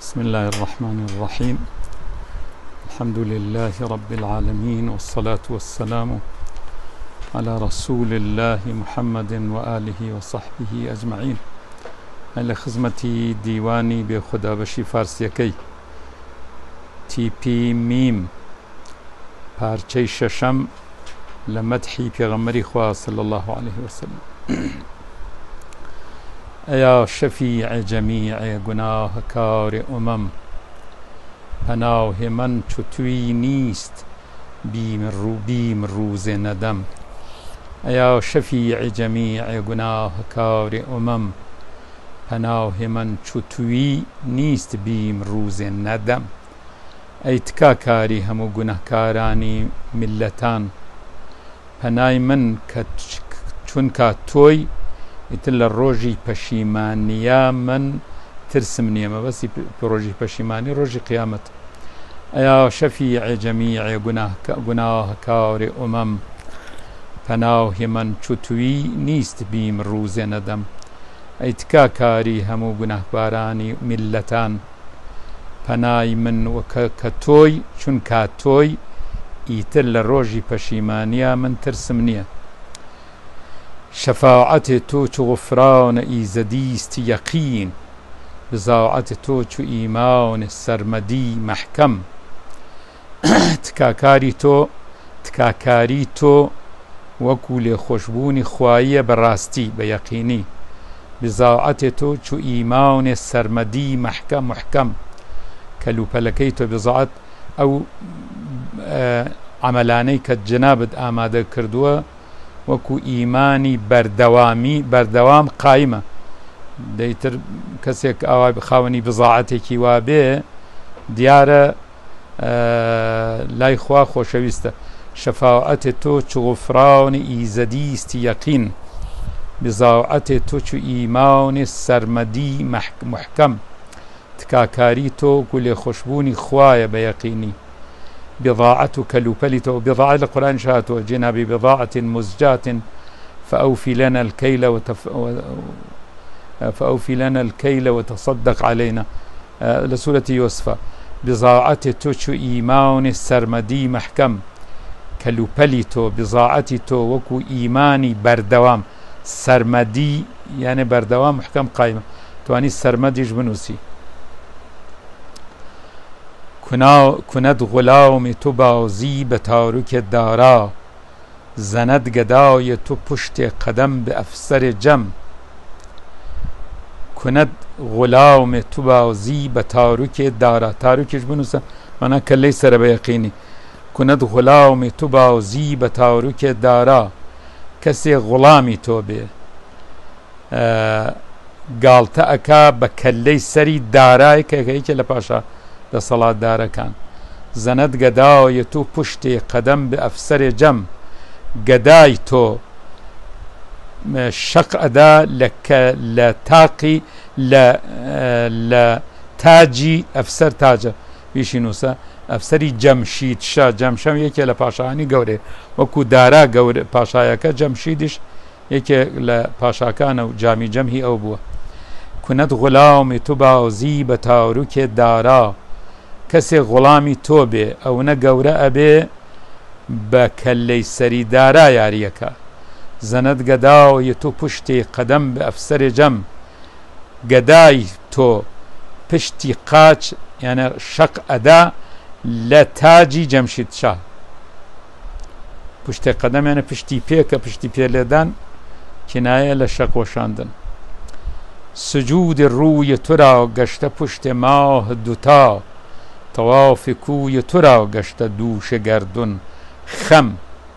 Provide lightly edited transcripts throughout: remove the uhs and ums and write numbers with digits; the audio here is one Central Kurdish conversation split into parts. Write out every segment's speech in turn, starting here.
بسم الله الرحمن الرحيم. الحمد لله رب العالمين، والصلاة والسلام على رسول الله محمد وآله وصحبه أجمعين. إلى خدمتي ديواني بخدا بشي فارسيكي تي بي ميم پارچەی شەشەم لە مەدحی پێغەمبەری خوا صلى الله عليه وسلم. ئەیا شەفیع جەمیع گوناهکار ئومەم، پەناهی من چو توی نیست بیم روز ندم. ئەیا شەفیع جەمیع گوناهکار ئومەم، پەناهی من چو توی نیست بیم روز ندم. ئەی تکاکاری هەموو گونەهکارانی میلەتان، پەنای من کە چونکە تۆی ئیتر لە ڕۆژی پەشیمانیە من ترسم نییە. مەبەستی ڕۆژی پەشیمانی ڕۆژی قیامەت. ئەیا شەفیع جەمیع گوناهکار ئومەم، پەناهی من چو توی نیست بیم روز ندم. ئەی تکاکاری هەموو گونەهبارانی میلەتان، پەنای من وەکە تۆی چونکە تۆی ئیتر لە ڕۆژی پەشیمانیە من ترسم نییە. شفاعت تو چو غفران ایزدیست یقین، بضاعت تو چو ایمان سرمدی محکم. تکاکاری تۆ وەکو لێخۆشبوونی خواییە بەڕاستی بە یەقینی. بضاعت تۆ چو ئیمان سەرمەدی محکەم. کەلوپەلەکەی تۆ بضاعت ئەو عەمەلانەی کە جەنابت ئامادە کردووە وەکو ئیمانی بەردەوام قایمە. دەیتر کەسێک ئاوا خاوەنی بضاعەتێکی وا بێ دیارە لای خوا خۆشەویستە. شەفاعەت تۆ چو غفران ئیزدیست یەقین، بضاعت تۆ چو ئیمان سەرمەدی محکەم. تکاکاری تۆ وەکو لێخۆشبوونی خوایە بە یەقینی. بضاعة كلوبلي تو بضاعة القرآن شاتو جينا ببضاعة مزجاة فأوفي لنا الكيل وتصدق علينا. لسورة يوسف. بضاعة توشو إيمان السرمدي محكم. كلوبلي تو بضاعة تو وكو إيماني بردوام سرمدي يعني بردوام محكم قائمة. تواني السرمدي جبنوسي. کند غلام تو بازی به تارک دارا، زند گدای تو پشت قدم به افسر جم. کند غلام تو بازی به تارک دارا، تارکش بنوسه مانا کلی سر به یقینی. کند غلام تو بازی به تارک دارا، کسی غلامی تو به گالته اکا به کلی سری دارای که لپاشا لصلاة داركان. زند گدای تو پشت قدم به افسر جم. گدای تو شق ادا لتاقي لتاجي افسر تاجه بيشينوسا افسري جمشيد شا. جمشم يكي لپاشانی گوره وكو دارا گوره پاشایکا جمشيدش يكي لپاشاکان و جامي جمهي او بوا. كنت غلام تو بازی بتارک دارا، کسی غلامی تۆ بێ ئەو نە گەورە ئەبێ بە کەلەی سەری دارا یاریەکە. زەنەت گەداوە تۆ پشتی قەدەم بە ئەفسەرێ جەم. گەدای تۆ پشتی قاچ یانە شەق ئەدا لە تاجی جەمشید شاه. پشتی قەدەم یانە پشتی پێکە پشتی پێلێدان کنایە لە شەق وەشاندن. سجود ڕووی تو را گەشتە پشت ماه دوتا، طواف کوی تو را گەشتە دووش گەردون خەم.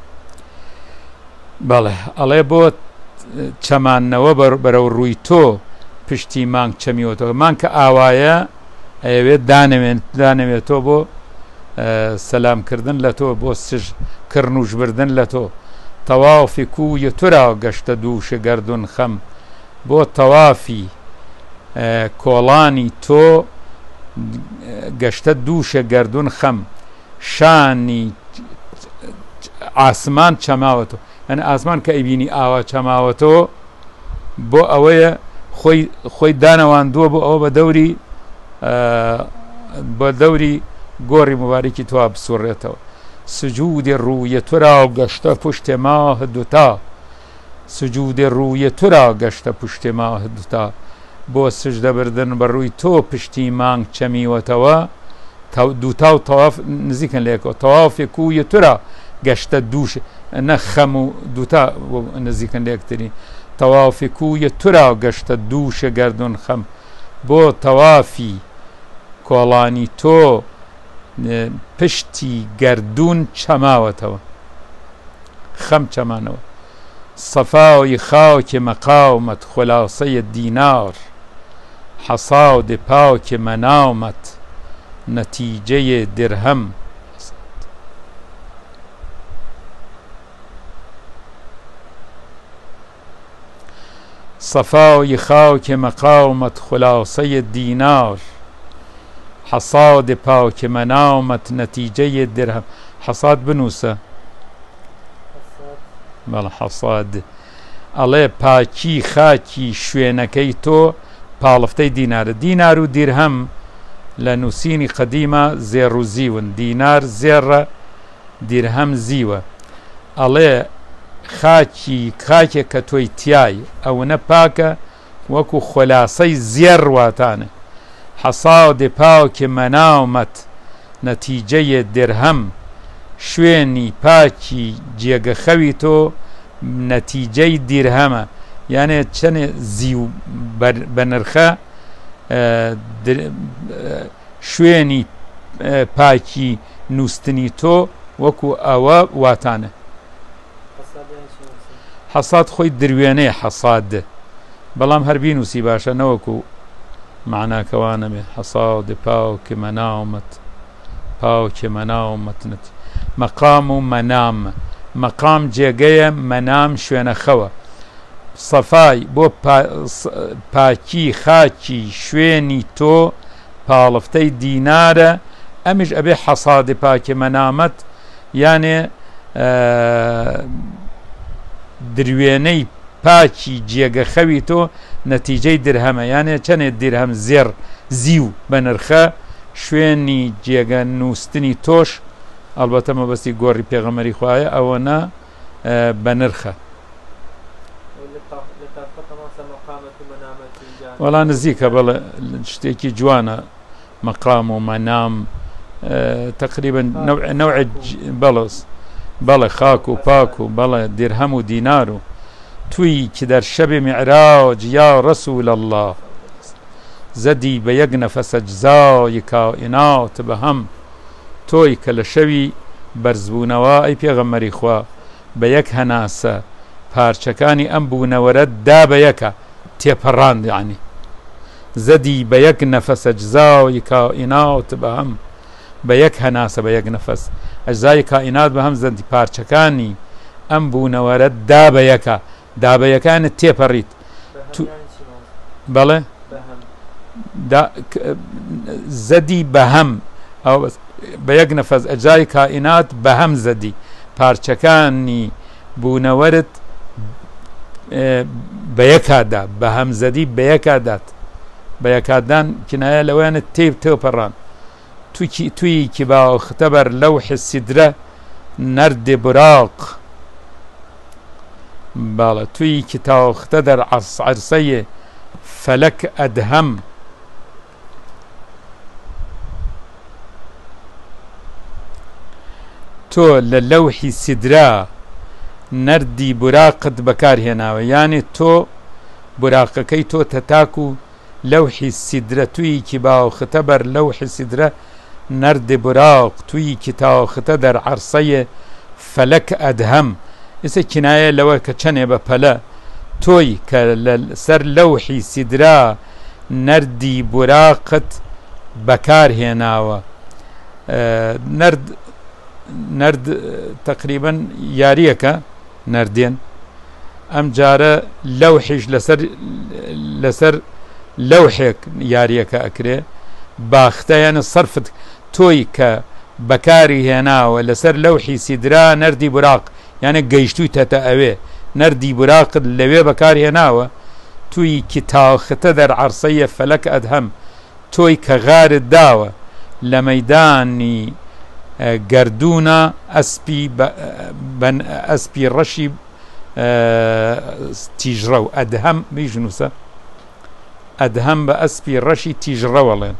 بەڵێ ئەڵێ بۆ چەماننەوە بەرەو ڕووی تۆ پشتی مانگ چەمیوەتەوە. مانگ کە ئاوایە ئەوێت دانەوێتەوە بۆ سەلامکردن لە تۆ، بۆ سژ کردن و ژبردن لە تۆ. تەوافی کوی تو را گەشتە دووش گەردون خەم. بۆ تەوافی کۆڵانی تۆ گەشتە دووشە گەردون خەم. شانی ئاسمان چەماوەتەوە، ئەن ئاسمان کە ئەیبینی ئاوا چەماوەتەوە بۆ ئەوەیە خۆی دانەواندووە بۆ ئەوە بە دەوری بۆ دەوری گۆڕی مبارەکی توا بسوڕێتەوە سجودی ڕوویە تورا و گەشتە پشتێ ماه دوتا سجودی ڕوویە تورا گەشتە پشتێ ماه دوتا بۆ سژدەبردن بە ڕووی تۆ پشتی مانگ چەمیوەتەوە دووتا و تەواف نزیکن لێکەوە تەوافێ کوویە تورا گەشتە دووش نەخەم و دووتا نزیکن لێکتری تەوافێ کوویە تورا گەشتە دووشە گەردون خەم بۆ تەوافی کۆڵانی تۆ پشتی گەردون چەماوەتەوە خەم چەمانەوە صفاوی خاوکی مەقاومەت خلاصەی دینار حەساودی پاوکی مەناومەت نەتیجەی درهەم صفاوی خاوکی مەقاومەت خلاصەی دینار حەساد پاوکی مەناومەت نەتیجەی درهەم حەساد بنووسە بەڵێ حەساد ئەڵێ پاکی خاکی شوێنەکەی تۆ پاڵفتەی دینارە دینار و دیرهەم لە نووسینی قەدیمە زێڕ و زیون دینار زێڕە دیرهەم زیوە ئەڵێ خاکێک کە تۆی تیای ئەوەنە پاکە وەکو خۆلاسەی زێڕ واتانە حەساودی پاوکی مەناومەت نەتیجەی درهەم شوێنی پاکی جێگەخەوی تۆ نەتیجەی دیرهەمە یانێ چەنێ زیو بە نرخە شوێنی پاکی نووسنی تۆ وەکو ئەوە واتانە حەساد خۆی دروێنەیە حەساد بەڵام هەر بینووسی باشە نەوەکو معناکەوانەبێ حەساودی پاوکی مەناومەت پاوکی مەناومەت مەقام و مەنام مەقام جێگەیە مەنام شوێنە خەوە سەفای بۆ پاکی خاکی شوێنی تۆ پاڵفتەی دینارە ئەمیش ئەبێ حەسادی پاکی مەنامەت یانێ دروێنەی پاکی جێگەخەوی تۆ نەتیجەی درهەمە یانێ چەندێ درهەم زێڕ زیو بە نرخە شوێنی جێگە نووسنی تۆش ئەلبەتە مەبەستی گۆڕی پێغەمبەری خوایە ئەوەنە بە نرخە وەڵا نزیکە بەڵێ شتێکی جوانە مەقام و مەنام تقریبا نەوع بەڵێ خاک و پاک و بەڵێ دیرهەم و دینار و توی که در شب معراج یا رسول الله زدی به یک نفس اجزای کائنات به هم توی که لشوی برزبونەوە ئەی پێغەمبەری خوا بە یەک هەناسە پارچەکانی ئەم بوونەوەرە دا بە یەکە تێپەڕاند یعنی زەدی بە یەک نەفەس ئەجزای کائینات بە هەم بە یەک هەناسە بە یەک نەفەس ئەجزای کائینات بە هەم زەدی پارچەکانی ئەم بوونەوەرە دا بە یەکە دابەیەکانت تێپەڕیت بەڵێ زەدی بە هەم ئەو بە یەک نەفەس ئەجزای کائینات بە هەم زەدی پارچەکانی بوونەوەرت بە یەکادا بە هەم زەدی بە یەکادات بە یەکادان کنایە لەوەیانت تێپەڕان توی که باخته بر لوح سدره نرد براق بالا توی که تاخته در عرصه فلک ادهم تو للوحی سدره نردی براقت بکار هناوه یعنی تو براقکی تو تتاکو لوحی سدره توی که باخته بر لوح سدره نرد براق توی که تاخته در عرصه فلک ادهم اسه کنایه لوه که چنه بپله توی که سر لوحی سدره نردی براقت بکار هناوه نرد تقریبا یاریەکە نردێن ئەم جارە لەوحیش لەسەر لەوحێک یاریەکە ئەکرێ باختەیانە سەرفت تۆی کە بەکاری هێناوە لەسەر لەوحی سیدرا نەردی براق یانە گەیشتووی تەتە ئەوێ نەردی براقت لەوێ بەکار هێناوە توی کی تاختە دەر عەرسەیە فەلەک ئەدهەم تۆی کە غارت داوە لە مەیدانی گەردوونە ئەسپی ڕەشی تیژڕە و ئەدهەم بیژنووسە ئەدهەم بە ئەسپی ڕەشی تیژڕەوەڵێن.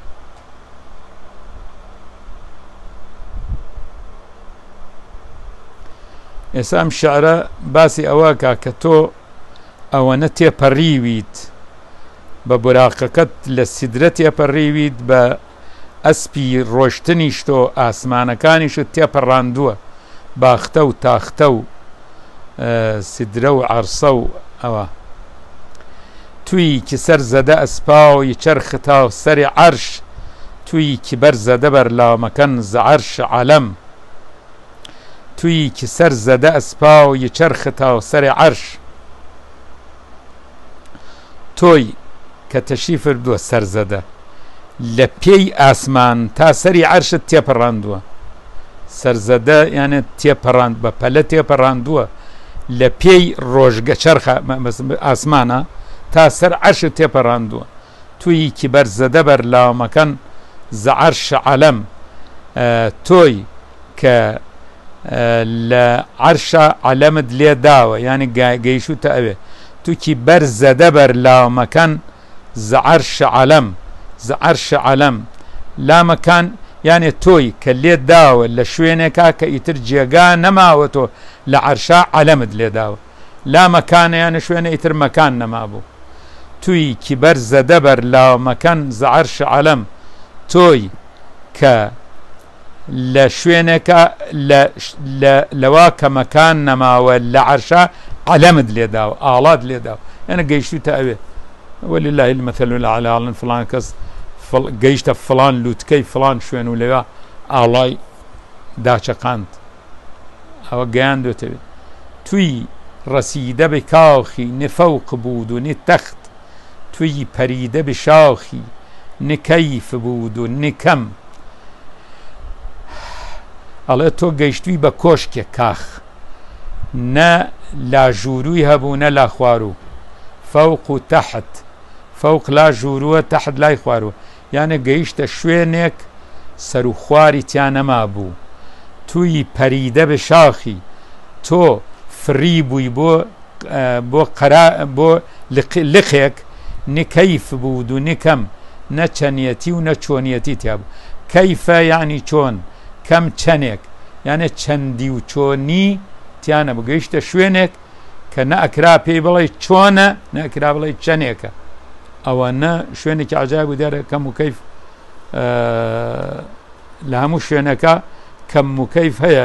ئێستا ئەم شعرە باسی ئەوەکە کە تۆ ئەوەنە تێپەڕیویت بە براقەکەت لە سیدرە تێپەڕیویت بە ئەسپی ڕۆشتنیش تۆ ئاسمانەکانیشت تێپەڕاندووە باختە و تاختە و سیدرە و عەرسە و ئەوە تویکی سەر زەدە ئەسپاوی چەرختا و سەری عەرش تویکی بەر زەدە بەرلاومەکەن زە عەرش عەلەم تویکی سەر زەدە ئەسپاوی چەرختا و سەری عەرش تۆی کە تەشریفت بووە سەر زەدە لە پێی ئاسمان تا سەری عەرشت تێپەڕاندووە سەرزەدە یانە تێپەڕاند بە پەلە تێپەڕاندووە لە پێی ڕۆژگە چەرخە ئاسمانە تا سەر عەرشت تێپەڕاندووە تویکی بەر زەدە بەرلاومەکەن زە عەرش عەلەم تۆی کە لە عەرشە عەلەمت لێ داوە یعنی گەیشتوتە ئەوێ توکی بەر زەدە بەرلاومەکەن زە عەرش عەلەم زە عەرش عەلەم لامەکان یانێ تۆی کە لێ داوە لە شوێنێکا کە ئیتر جێگا نەماوە تۆ لە عەرشا عەلەمت لێ داوە لامەکانە یانە شوێنە ئیتر مەکان نەمابوو تویکی بەر زەدە بەرلاومەکەن زە عەرش عەلەم تۆی کە لە شوێنێکە لەوا کە مەکان نەماوە لە عەرشا عەلەمت لێ داوە ئاڵات لێ داوە یانە گەیشتوتە ئەوێ ولله المثل الأعلى فلان کەس گەیشتە فلان لووتکەی فلان شوێن و لەوێ ئاڵای داچەقاند ئەوە گەیاندوێتەوێت توی ڕەسیدە بە کاخی نفەوق بود و نتەخت توی پەریدە بە شاخی نکەیف بود و نکەم ئەڵێ تۆ گەیشتووی بە کۆشکێک کاخ نە لاژووروی هەبوو نە لا خوارو فەوق و تەحت فەوق لا ژوورووە تەحت لای خواروە یانە گەیشتە شوێنێک سەر و خواری تیا نەما بوو توی پەریدە بە شاخی تۆ فری بووی بۆ لقێک نکەیف بود و نکەم نە چەنیەتی و نە چۆنیەتی تیا بوو کەیفە یعنی چۆن کەم چەنێک یانە چەندی و چۆنی تیانە بوو گەیشتە شوێنێک کە نەئەکرا پێی بڵێ چۆنە نەئەکرا بڵێ چەنێکە ئەوە نە شوێنێکی عەجایب و دیارە کەم و کەیف لە هەموو شوێنەکە کەم و کەیف هەیە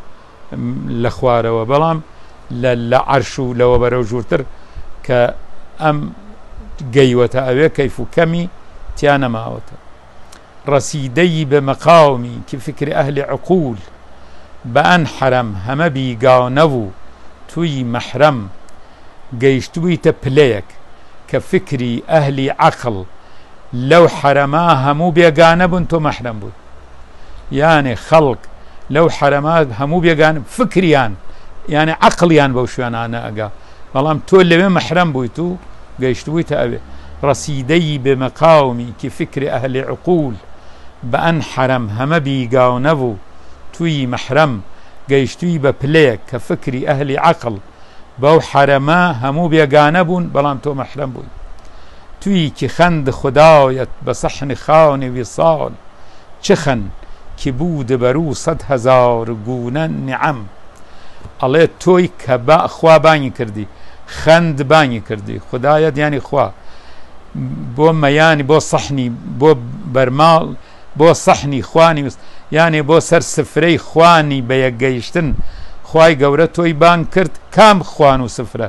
لە خوارەوە بەڵام لە عەرش و لەوە بەرەو ژوورتر کە ئەم گەیوەتە ئەوێ کەیف و کەمی تیا نەماوەتە ڕەسیدەی بە مەقاومی کە فکری ئەهلی عقول بە ئەن حەرەم هەمە بیگاو نەبوو توی مەحرەم گەیشتوویتە پلەیەک کە فکری ئەهلی عەقڵ لەو حەرەما هەموو بێگانە بوون تۆ مەحرەم بووی یانێ خەڵک لەو حەرەما هەموو بێگانە فکریان یانێ عەقڵیان بەو شوێنانە ئەگا بەڵام تۆ لەوێ مەحرەم بوویت و گەیشتوویتە ئەوێ ڕەسیدەی بە مەقاومی کە فکری ئەهلی عقول بە ئەن حەرەم هەمە بیگاو نەبوو توی مەحرەم گەیشتووی بە پلەیەک کە فکری ئەهلی عەقڵ بەو حەرەمە هەموو بێگانە بوون بەڵام تۆ مەحرەم بووی تویکی خەند خودایەت بە سەحنی خاونی ویساڵ چ خەن کی بوودە بەروو 100,000 گونە نیعەم ئەڵێ تۆی کە خوا بانی کردی خەند بانی کردی خودایەت یانی خوا بۆ مەیانی بۆ سەحنی بۆ بەرماڵ بۆ سەحنی خوانی یانێ بۆ سەر سفرەی خوانی بە یەکگەیشتن خوای گەورە تۆی بان کرد کام خوان و سفرە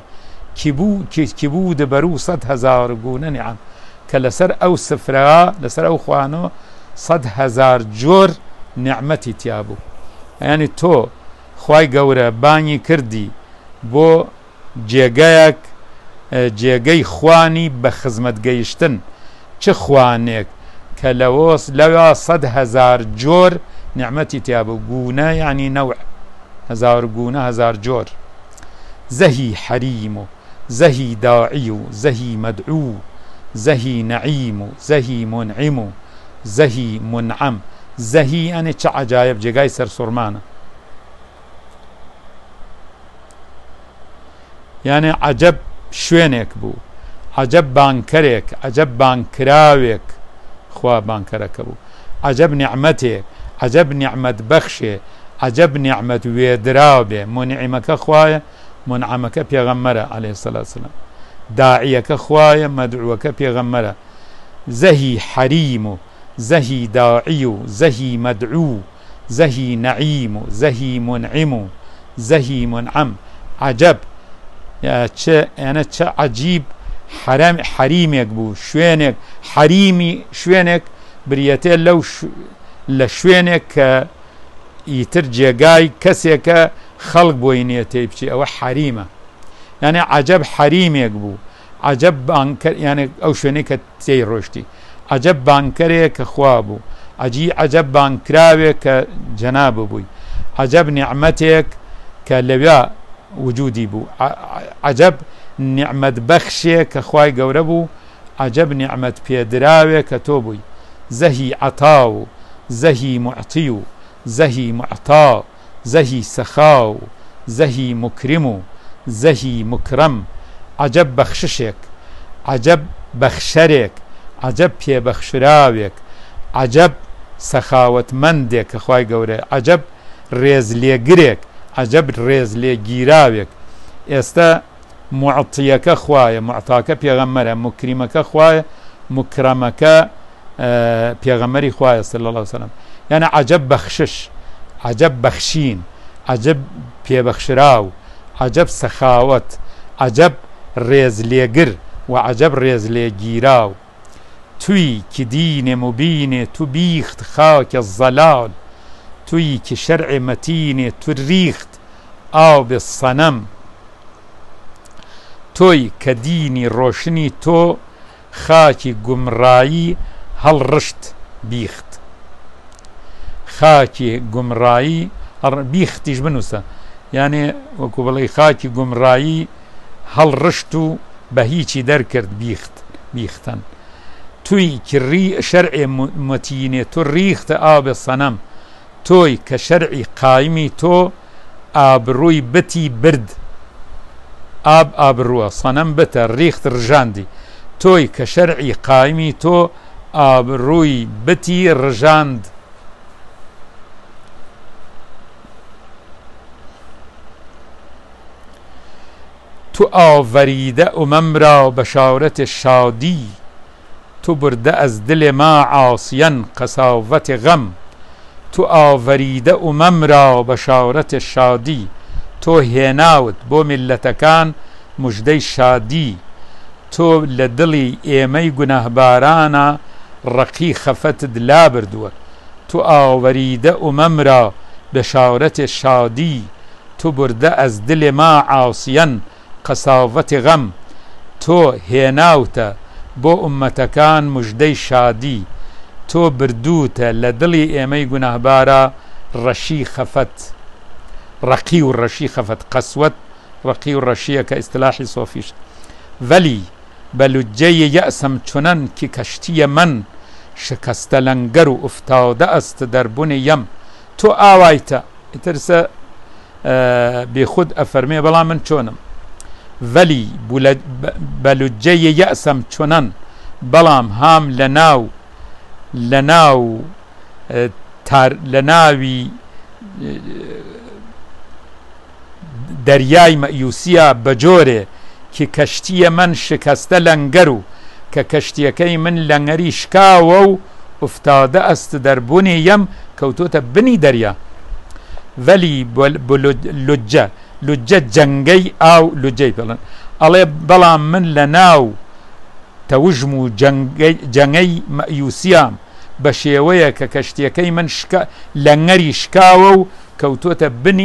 کی بوودە بەروو 100,000 گونە نیعەم کە لەسەر ئەو سفرەوە لەسەر ئەو خوانەوە 100,000 جۆر نیعمەتی تیا بوو یعنی تۆ خوای گەورە بانی کردی بۆ جێگەیەک جێگەی خوانی بە خزمەت گەیشتن چه خوانێک کە لەوە 100,000 جۆر نیعمەتی تیا بوو گونە یعنی نەوع 1000 گونە 1000 جۆر زەهی حەریم و زەهی داعی و زەهی مەدعو زەهی نەعیم و زەهی مونعیم و زەهی منعەم زەهی ئەنێ چ عەجایب جێگای سەرسوڕمانە یانێ عەجەب شوێنێک بوو عەجەب بانکەرێک عەجەب بانکراوێک خوا بانکەرەکە بوو عەجەب نیعمەتێک عەجەب نیعمەت بەخشێ عەجەب نیعمەت وێدراو بێ منعیمەکە خوایە منعەمەکە پێغەمبەرە عەلەیهی سەلاتو وەسەلام داعیەکە خوایە مەدعوەکە پێغەمبەرە زەهی حەریم و زەهی داعی و زەهی مەدعو زەهی نەعیم و زەهی منعیم و زەهی منعەم عەجەب یانە چه عەجیب حەریمێک بوو شوێنێک حەریمی شوێنێک بریەتێ لەو لە شوێنێک کە ئیتر جێگای کەسێکە خەڵک بۆی نییە تێی بچی ئەوە حەریمە یانێ عەجەب حەریمێک بوو عەجەب بانکەر یانێ ئەو شوێنەی کە تێی ڕۆشتی عەجەب بانکەرێک کە خوا بوو عەجەب بانکراوێک کە جەناب بووی عەجەب نیعمەتێک کە لەوێ وجودی بوو عەجەب نیعمەت بەخشێک کە خوای گەورە بوو عەجەب نیعمەت پێدراوێک کە تۆ بووی زەهی عەتا و زەهی موعتی و زەهی معتا زەهی سەخا و زەهی مکرم و زەهی مکرەم عەجەب بەخششێک عەجەب بەخشەرێک عەجەب پێبەخشراوێک عەجەب سەخاوەتمەندێک کە خوای گەورەیە عەجەب ڕێزلێگرێک عەجەب ڕێزلێگیراوێک ئێستا معتیەکە خوایە معتاکە پێغەمبەرە مکریمەکە خوایە مکرەمەکە پێغەمبەری خوایە صلی الله علیه وسلم یعنی عەجەب بەخشش عەجەب بەخشین عەجەب پێبەخشراو عەجەب سەخاوەت عەجەب ڕێزلێگر و عەجەب ڕێزلێگیراو توی که دین مبین تو بیخت خاک الظلال توی که شرع متین تو ریخت آب الصنم توی که دینی روشنی تو خاکی گمرایی هەڵ ڕشت بیخت خاکی گمڕایی بیختیش بنووسە یانێ وەکو بڵێ خاکی گمڕایی هەڵ ڕشت و بە هیچی دەرکرد بیختن توی که شەرعێ مەتینێ تو ریختە ئابێ سەنەم تۆی کە شەرعی قایمی تۆ ئابڕووی بتی برد ئابڕووە سەنەم بتە ریخت ڕژاندی تۆی کە شەرعی قایمی تۆ ئابڕووی بتی ڕژاند تو ئاوەریدە ئومەم را بەشارەت شادی تو برده از دل ما عاصیا قساوت غم تو ئاوەریدە ئومەم را بەشارەت شادی تۆ هێناوت بۆ میلەتەکان موژدەی شادی تۆ لە دڵی ئێمەی گونەهبارانە ڕقی خەفەتت لا بردووە تو ئاوەریدە ئومەم را بەشارەت شادی تو برده از دل ما عاصیا قساوت غم تۆ هێناوتە بۆ ئومەتەکان موژدەی شادی تۆ بردووتە لە دڵی ئێمەی گونەهبارە ڕەشی خەفەت ڕقی و ڕەشی خەفەت قەسوەت ڕقی و ڕەشیە کە ئیستلاحی سۆفیش وەلی بەلوجەی یەئسم چونەن کی کەشتیە من شکستە لەنگەر و ئوفتادە ئەست دەربوونی یەم تۆ ئاوایتە ئیترسە بێخود ئەفەرمێ بەڵام من چۆنم وەلی بەلوجەی یەئسم چونەن بەڵام هام لە ناوی دەریای مەیوسیە بەجۆرێ کە کەشتیە من شکستە لەنگەر و کە کەشتیەکەی من لەنگەری شکاوە و ئوفتادە ئەست دەربوونی یەم کەوتۆتە بنی دەریا وەلی لوجە جەنگەی ئاو لوجەی بڵن ئەڵێ بەڵام من لە ناو تەوژم و جەنگەی مەیوسیام بە شێوەیە کە کەشتیەکەی من لەنگەری شکاوە و کەوتۆتە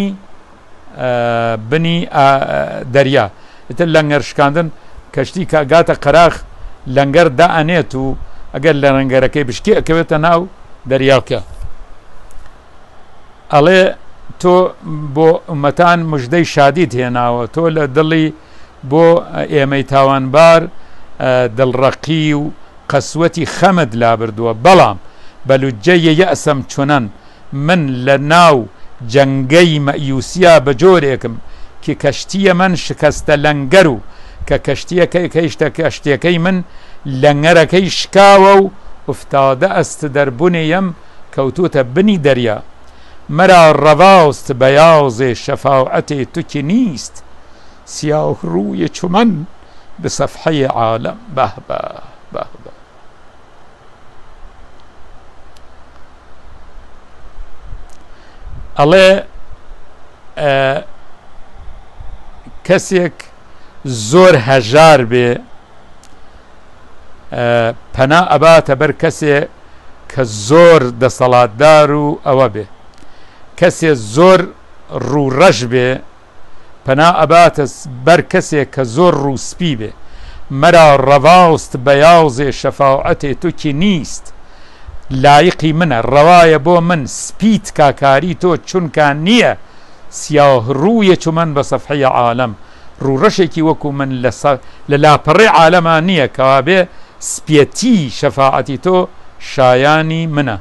بنی دەریا ئتر لەنگەر شکاندن کەشتی کاگاتە قەراخ لەنگەر دائەنێت و ئەگەر لە ڕەنگەرەکەی بشکی ئەکەوێتە ناو دەریاکە ئەڵێ تۆ بۆ ئومەتان موژدەی شادیت هێناوە تۆ لە دڵی بۆ ئێمەی تاوانبار دڵڕەقی و قەسوەتی خەمت لا بردووە بەڵام بەلوجەیە یەئسەم چونەن من لە ناو جەنگەی مەیوسیا بە جۆرێکم کە کەشتیە من شکەستە لەنگەر و کە کەشتیەکەی کەیشتە کەشتیەکەی من لەنگەرەکەی شکاوە و ئوفتادە ئەست دەربوونێیم کەوتوتە بنی دەریا مەرا ڕەواست بەیاڵزێ شەفاعەتێ توکی نیست سیاه ڕووی چومەن بە سەفحەی عالەم بەه بەه ئەڵێ کەسێک زۆر هەژار بێ پەنا ئەباتە بەر کەسێ کە زۆر دەسەڵاتدار و ئەوە بێ کەسێ زۆر ڕووڕەش بێ پەنا ئەباتە بەر کەسێک کە زۆر ڕووسپی بێ مەرا ڕەواست بەیاڵزێ شەفاعەتێ توکی نیست لایقی منە ڕەوایە بۆ من سپیت کاکاری تۆ چونکە نییە سیاه ڕوویە چومەن بە سەفحەی عالەم ڕووڕەشێکی وەکو من لە لاپەڕێ عالەما نییە کەوا بێ سپێتی شەفاعەتی تۆ شایانی منە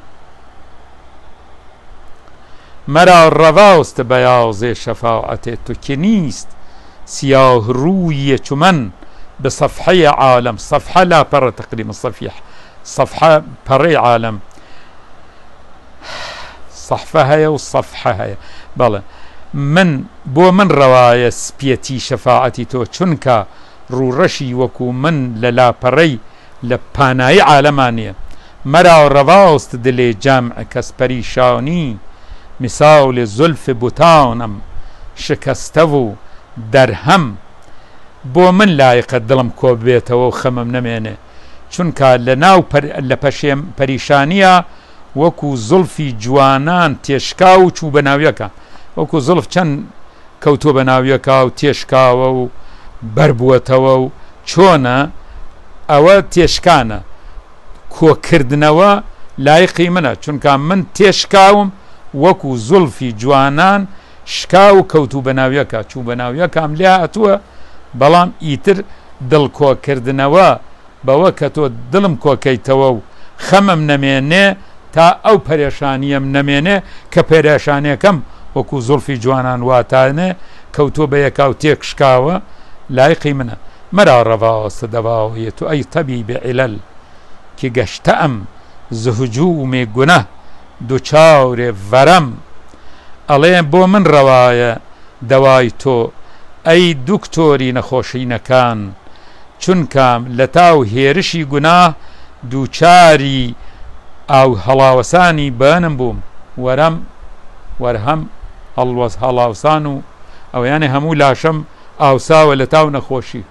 مەرا ڕەواست بەیاڵزێ شەفاعەتێ توکی نیست سیاه ڕوویە چومەن بە سەفحەی عالەم سەفحە لاپەڕە تقریبا صفحة پەڕەی عالم صحفە هەیە و صفحە هەیە بەڵێ من بۆ من ڕەوایە سپێتی شەفاعەتی تۆ چونکە ڕووڕەشی وەکو من لە لاپەڕەی لە پانایی عالەمانیە مەرا ڕەواست دلێ جەمع کەس پەریشانی مثال زولف بوتانم شکەستە و دەرهەم بۆ من لایقە دڵم کۆ بێتەوە و خەمم نەمێنێ چونکە لە ناو لە پەشێم پەریشانیە وەکو زولفی جوانان تێشکا و چوو بە ناویەکە وەکو زولف چەند کەوتۆ بە ناویەکە و تێشکاوە و بەربووەتەوە و چۆنە ئەوە تێشکانە کۆکردنەوە لایقی منە چونکە من تێشکاوم وەکو زولفی جوانان شکا و کەوتو بە ناویەکە چوو بە ناویەکەم لێ هاتووە بەڵام ئیتر دڵکۆکردنەوە بەوە کە تۆ دڵم کۆکەیتەوە و خەمم نەمێنێ تا ئەو پەرێشانیم نەمێنێ کە پەرێشانیەکەم وەکو زولفی جوانان واتانێ کەوتۆ بە یەکا و تێک شکاوە لایقی منە مەرا ڕەواستە دەواویێت و ئەی تەبیبی عیلەل کە گەشتەم ز هجوومێ گونەه دووچاورێ ڤەرەم ئەڵێ بۆ من ڕەوایە دەوای تۆ ئەی دوکتۆری نەخۆشینەکان چونکەم لە تاو هێرشی گوناه دووچاری ئاو هەڵاوەسانی بەنم بووم وەرهەم هەڵاوسان و ئەویانێ هەموو لاشەم ئاوساوە لە تاو نەخۆشی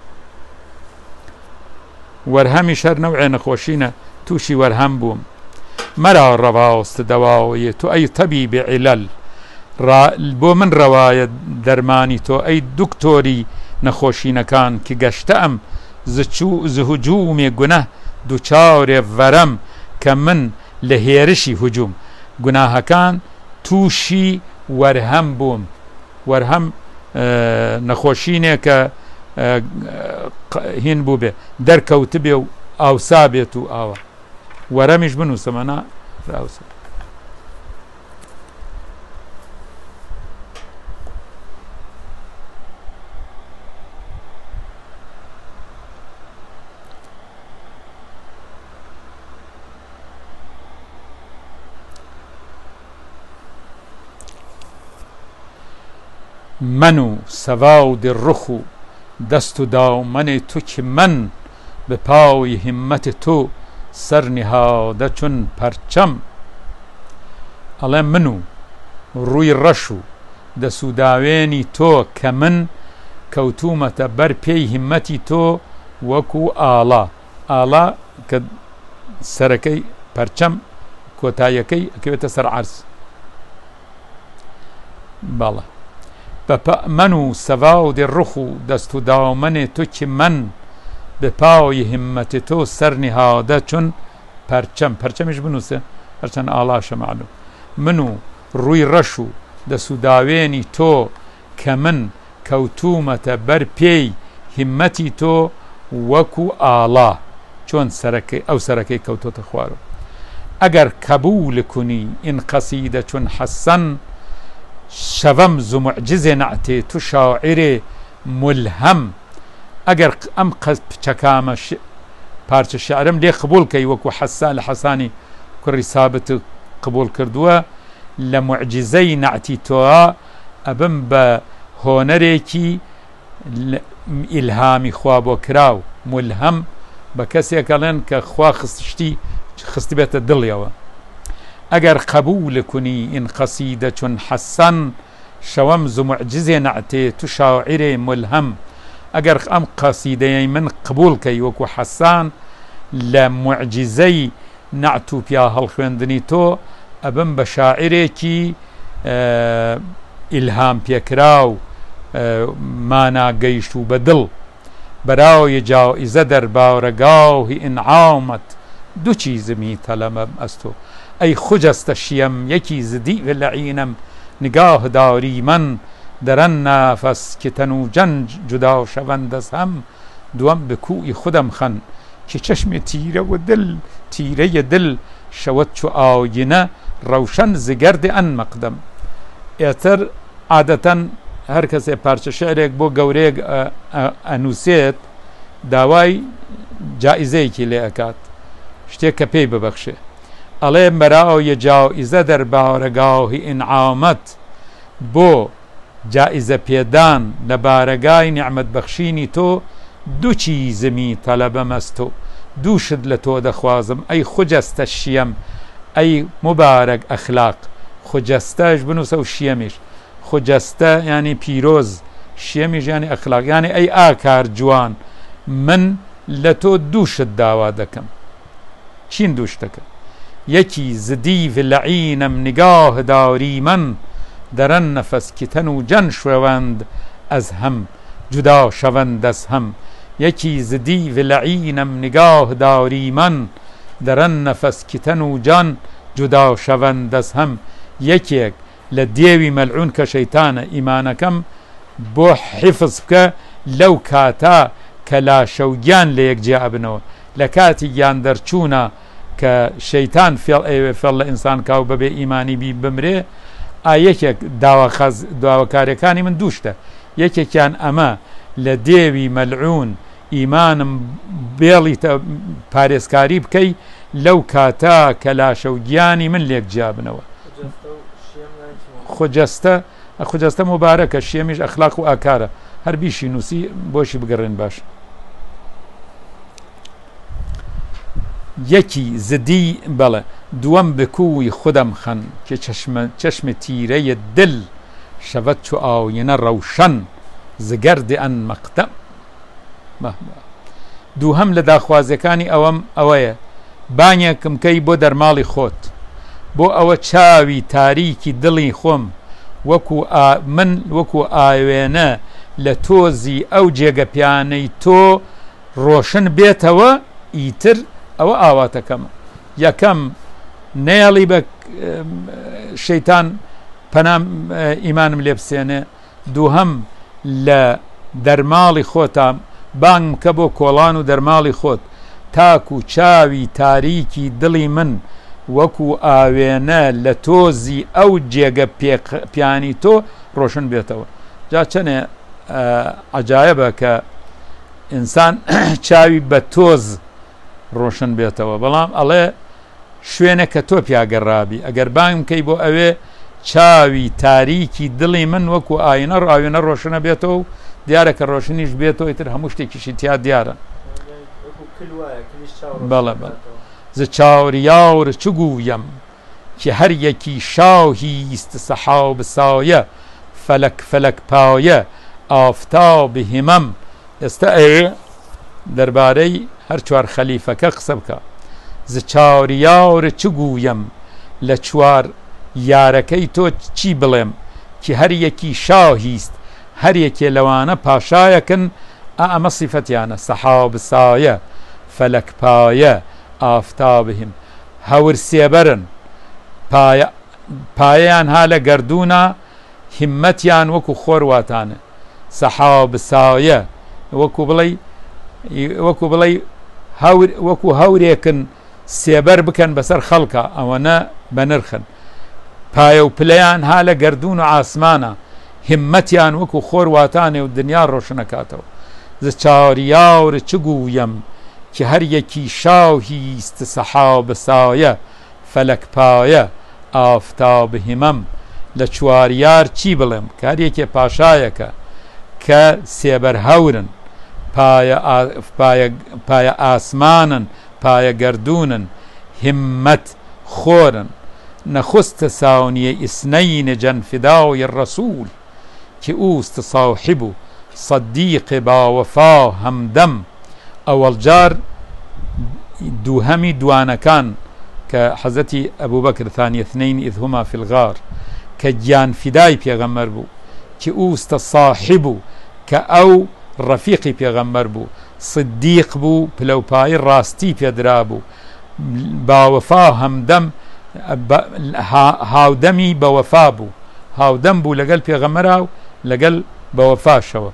وەرهەمی شەر نەوعێ نەخۆشینە تووشی وەرهەم بووم مەرا ڕەواست دەواوەیە تو ئەی تەبیبی عیلەل بۆ من ڕەوایە دەرمانی تۆ ئەی دوکتۆری نەخۆشینەکان کە گەشتەم ز هجوومێ گونەه دووچاورێ ڤەرەم کە من لە هێرشی هجووم گوناهەکان تووشی وەرهەم بووم وەرهەم نەخۆشینێ کە هین بوو بێ دەرکەوت بێ و ئاوسا بێت و ئاوە وەرەمیش بنووسەمەنا ڕاوسە من و سەواودی ڕوخ و دەست و داومەنی تو که من بە پاوی هیممەتی تۆ سەر نهادە چون پەرچەم ئەڵێ من و ڕووی ڕەش و دەسووداوێنی تۆ کە من کەوتومەتە بەر پێی هیممەتی تۆ وەکو ئاڵا ئاڵا کە سەرەکەی پەرچەم کۆتاییەکەی ئەکەوێتە سەر عەرز بەڵێ من و سەواودی ڕوخ و دەست و داومەنێ تو که من بە پاوی هیممەتی تۆ سەر نهادە چون پەرچەم پەرچەمیش بنووسێ هەرچەند ئاڵاشە معلوم من و ڕووی ڕەش و دەسووداوێنی تۆ کە من کەوتومەتە بەر پێی هیممەتی تۆ وەکو ئاڵا چۆن ئەو سەرەکەی کەوتۆتە خوارەوە ئەگەر قبول کنی این قەسیدە چون حەسەن شەوەم ز معجزێ نەعتێ تو شاعرێ ملهم ئەگەر ئەم چەکامە پارچە شعرم لێ قبول کەی وەکو حەسان لە حەسانی کوڕی سابت قبول کردووە لە معجزەی نەعتی تۆە ئەبم بە هۆنەرێکی ئیلهامی خوا بۆ کراو ملهم بە کەسێکەڵێن کە خوا خستی بێتە دڵیەوە ئەگەر قبول کنی این قەسیدە چون حەسەن شەوەم ز معجزێ نەعتێ تو شاعرێ ملهم ئەگەر ئەم قەسیدەی من قبول کەی وەکو حەسان لە معجزەی نەعت و پیا هەڵخوێندنی تۆ ئەبم بە شاعرێکی ئیلهام پێکراو مانا گەیشت و بەدڵ بەراوی جائزە دەربارەگاهی ئینعامەت دوو چیزمی تەلەمەم ئەس تۆ ئەی خوجەستە شیەم یەکی زدی لەعینم نگاه داری من دەرەن نافەس کە تەنوجەن جودا شەوەن دەست هەم دووەم بکوئی خودم خەن کە چەشمێ تیرە و دل تیرەیە دل شەوەت چو ئاوینە ڕەوشەن زگەردێ ئەن مەقدەم ئێتر عادەتەن هەر کەسێ پارچە شعرێک بۆ گەورەیەک ئەنووسێت داوای جائزەیەکی لێ ئەکات شتێک کە پێی ببەخشێ ئەڵێ بەراویە جائزە دەربارەگاهی ئینعامەت بۆ جائزە پێدان لە بارەگای نیعمەت بەخشینی تۆ دوو چیزمی تەلەبەم ئەست تۆ دووشت لە تۆ دەخوازم ئەی خوجەستە شیەم ئەی مبارەک ئەخلاق خوجەستەش بنووسە و شیەمیش خوجەستە ینی پیرۆز شیەمیش ینی ئەخلاق ینی ئەی ئاکار جوان من لە تۆ دووشت داوا دەکەم چین دوو شتەکە یەکی زدیڤ لەعینەم نگاه داری من دەرەن نەفەس کە تەنوجەن شوێوەند ئەز هەم جودا شەوەند ئەز هەم یەکی زدیڤ لەعینەم نگاه داری من دەرەن نەفەس کە تەنوجەن جودا شەوەند ئەز هەم یەکێک لە دێوی مەلعون کە شەیتانە ئیمانەکەم بۆ حیفظ بکە لەو کاتا کە لاشەوگیان لە یەکجێ ئەبنەوە لە کاتی گیان دەرچوونە کە شەیتان فێڵ لە ئینسان کاو بەبێ ئیمانی بی بمرێ یەکێک داواکاریەکانی من دووشتە یەکێکیان ئەمە لە دێوی مەلعون ئیمانم بێڵی پارێزکاری بکەی لەو کاتا کە لاشەوگیانی من لێک جیابنەوە خۆجەستە مبارەکە شیەمیش ئەخلاق و ئاکارە هەر بیشی نووسی بۆشی بگەڕێن باش یەکی زدی بەڵێ دووەم بکووی خودم خەن کە چەشمە تیرەیە دل شەوەت چو ئاوینە ڕەوشەن زگەردێ ئەن مەقدەم دووهەم لە داخوازەکانی ئەوەم ئەوەیە بانیەکم کەی بۆ دەرماڵی خۆت بۆ ئەوە چاوی تاریکی دڵی خۆم وەکو ئاوێنە لە تۆزی ئەو جێگە پیانەی تۆ ڕۆشن بێتەوە ئیتر ئەوە ئاواتەکەمە یەکەم نێڵی بە شەیتان پەنام ئیمانم لێ بسێنێ دووهەم لە دەرماڵی خۆتان بانگم کە بۆ کۆڵان و دەرماڵی خۆت تاکو چاوی تاریکی دڵی من وەکو ئاوێنە لە تۆزی ئەو جێگە پیانی تۆ ڕۆشن بێتەوە جا چەنێ عەجایبە کە ئینسان چاوی بە تۆز ڕۆشن بێتەوە بەڵام ئەڵێ شوێنە کە تۆ پیاگەڕابی ئەگەر بانگم کەی بۆ ئەوێ چاوی تاریکی دڵی من وەکو ئاوێنە ڕۆشنە بێتەوە و دیارە کە ڕۆشنیش بێتەوە ئیتر هەموو شتێکیشی تیا دیارە بەڵێ ز چاوریاور چ گویم که هەر یەکی شاهیست سەحاب سایە فەلەک پایە ئافتاب هیمەم ئێستا ئەوێ دەربارەی هەر چوار خەلیفەکە قسە بکە ز چاوریاور چ گویم لە چوار یارەکەی تۆ چی بڵێم که هەر یەکی شاهیست هەر یەکێ لەوانە پاشایەکن ئەمە سیفەتیانە سەحاب سایە فەلەک پایە ئافتابهم هەور سێبەرن پایەیان ها لە گەردوونە هیممەتیان وەکو خۆرواتانە سەحاب سایە وەکو بڵێ وەکو هەورێکن سێبەر بکەن بەسەر خەڵکە ئەوەنە بەنرخن پایە و پلەیان ها لە گەردون و ئاسمانە همەتیان وەکو خۆر واتانێ و دنیا ڕۆشنەکاتەوە ز چاریاور چ گویم کە هەر یەکی شاهی است سەحاب سایە فەلەک پایە ئافتاب هیمەم لە چواریار چی بڵێم کە هەر یەکێ پاشایەکە کە سێبەر هەورن پایە ئاسمانن پایە گەردونن همەت خۆرن نەخستە ساونیە ئیسنەینە جەنفداوی ڕەسوول کە ئوست صاحب و صدیق باوەفا هەمدەم ئەوەڵ جار دووهەمی دوانەکان کە حەزەتی ئەبوو بەکر ثانی اثنین إذ هما في الغار کە گیان فیدای پێغەمبەر بوو کە ئوستە صاحب و کە ئەو ڕەفیقی پێغەمبەر بوو صدیق بوو پلەپایی ڕاستی پێدرا بوو باوەفا هەمدەم هاودەمی بەوەفا بوو هاودەم بوو لەگەڵ پێغەمبەرا و لەگەڵ بەوەفاشەوە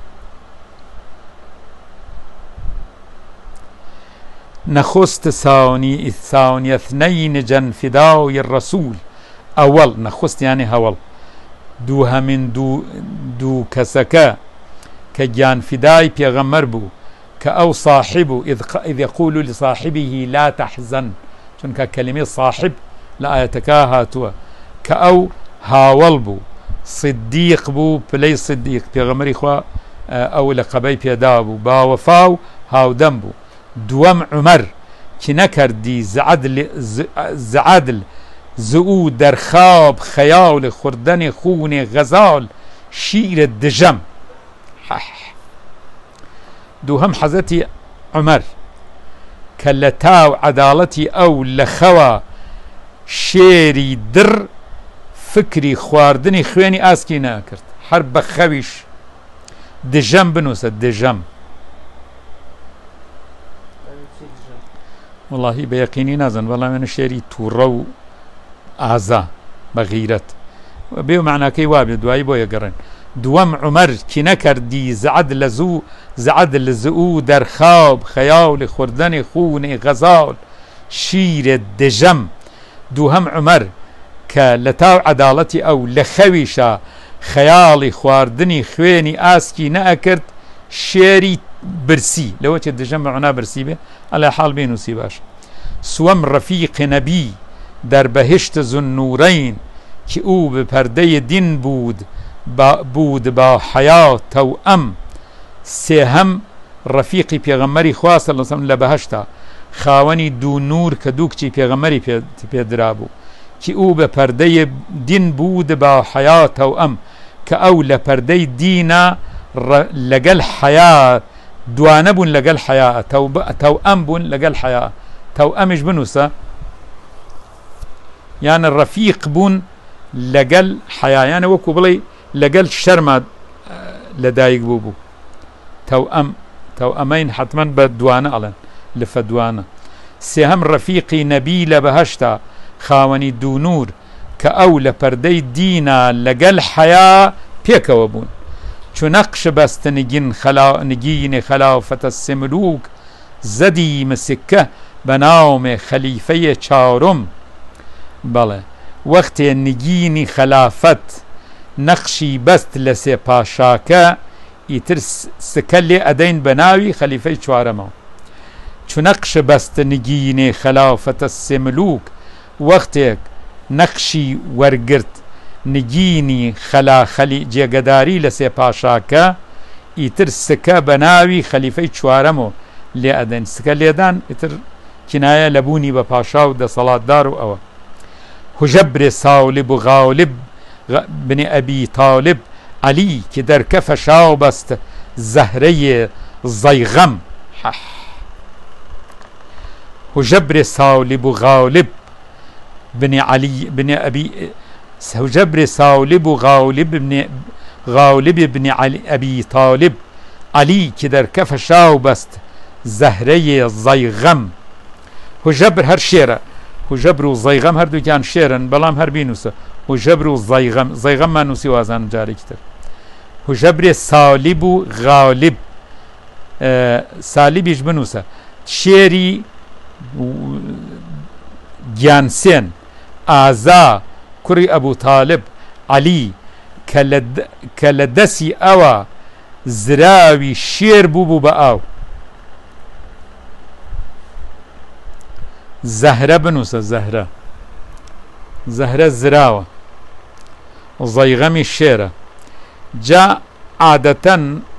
نەخست ثانی اثنین جەنفداوی ڕەسوول ئەوەڵ نەخست یانی هەوڵ دووهەمین دوو کەسەکە کە گیانفدای پێغەمبەر بوو کە ئەو صاحب و إذ يقول لصاحبه لا تحزن چونکە کەلیمەی صاحب لە ئاەتەکە هاتووە کە ئەو هاوڵ بوو صدیق بوو پلەی صدیق پێغەمبەری خوا ئەو لە قەبەی پێدا بوو باوەفا و هاودەم بوو دووەم عومەر کی نەکردی زعدل زئو دەرخاب خەیاڵ خوردنی خونێ غەزاڵ شیرە دژەم دووهەم حەزەتی عومەر کە لە تاو عەداڵەتی ئەو لە خەوە شێری در فکری خواردنی خوێنی ئاسکی ناکرد هەر بە خەویش دژەم بنووسە دژەم واللهی بە یەقینی نازن بەڵام من شێری تووڕە و ئازا بە غیرەت بێ و معناکەی وابێ دوایی بۆ یەگەڕێن دووەم عومەر کی نەکردی زعدل زئو دەرخاب خەیاڵ خوردنی خونێ غەزاڵ شیرە دژەم دووهەم عومەر کە لە تاو عەداڵەتی ئەو لە خەویشە خەیاڵی خواردنی خوێنی ئاسکی نەئەکرد شێری برسی لەوە چێ دژەم بەعنا برسی بێ ئەلای حاڵ بێنووسی باش سوەم ڕەفیق نەبی دەربەهشت زوالنوورەین کی ئوو بە پەردەی دین بود با حەیات تەوئەم سێهەم ڕەفیقی پێغەمبەری خوا صلی الله علیه وسلم لە بەهەشتا خاوەنی دوو نور کە دوو کچی پێغەمبەری پێدرا بوو کی ئوو بە پەردەی دین بود با حەیات تەوئەم کە ئەو لە پەردەی دینە لەگەڵ حەیا دوانە بوون لەگەڵ حەیا تەوئەم بوون لەگەڵ حەیا تەوئەمیش بنووسە یانە ڕەفیق بوون لەگەڵ حەیایانە وەکو بڵێ لەگەڵ شەرما لەدایک بوو تەوئەمەین حتمەن بە دوانە ئەڵێن لفە دوانە سێهەم ڕەفیقی نەبی لە بەهەشتا خاوەنی دوو نور کە ئەو لە پەردەی دینە لەگەڵ حەیا پێکەوە بوون چو نەقش بەستە نگینێ خەلافەتە سملوک زەدی مسکە بە ناومێ خەلیفەیە چارم بەڵێ وەختێ نگینی خەلافەت نەقشی بەست لە سێ پاشاکە ئیتر سکە لێ ئەدەین بە ناوی خەلیفەی چوارەمەوە چو نەقش بەستە نگینێ خەلافەتە سملوک وەختێک نەقشی وەرگرت نگینی خەلی جێگەداری لە سێ پاشاکە ئیتر سکە بە ناوی خەلیفەی چوارەمەوە لێ ئەدەین سکە لێدان ئیتر کنایە لەبوونی بە پاشا و دەسەڵاتدار و ئەوە هوژەبر ساولب و غاولب بن ئەبی تاالب عەلی کە دەرکەفە شاو بەست زەهرەیە زەیغەم هوژەبر ساولب و غاولب بن عەلی بن ئەبی هوژەبر ساولب و غاولب بن ئەبی تاالب عەلی کە دەرکەفە شاو بەست زەهرەیە زەیغەم هوژەبر هەر شێرە هوژەبر و زەیغەم هەردووکیان شێرن بەڵام هەر بینووسە هوژەبر و زەیغەممان نووسی وازان جارێکی تر هوژەبرێ سالیب و غاولب سالیبیش بنووسە شێری گیانسێن ئازا کوڕی ئەبوو تاالب عەلی کە لە دەستی ئەوە زراوی شێر بوو بە ئاو زەهرە بنووسە زەهرە زراوە زەیغەمی شێرە جا عادەتەن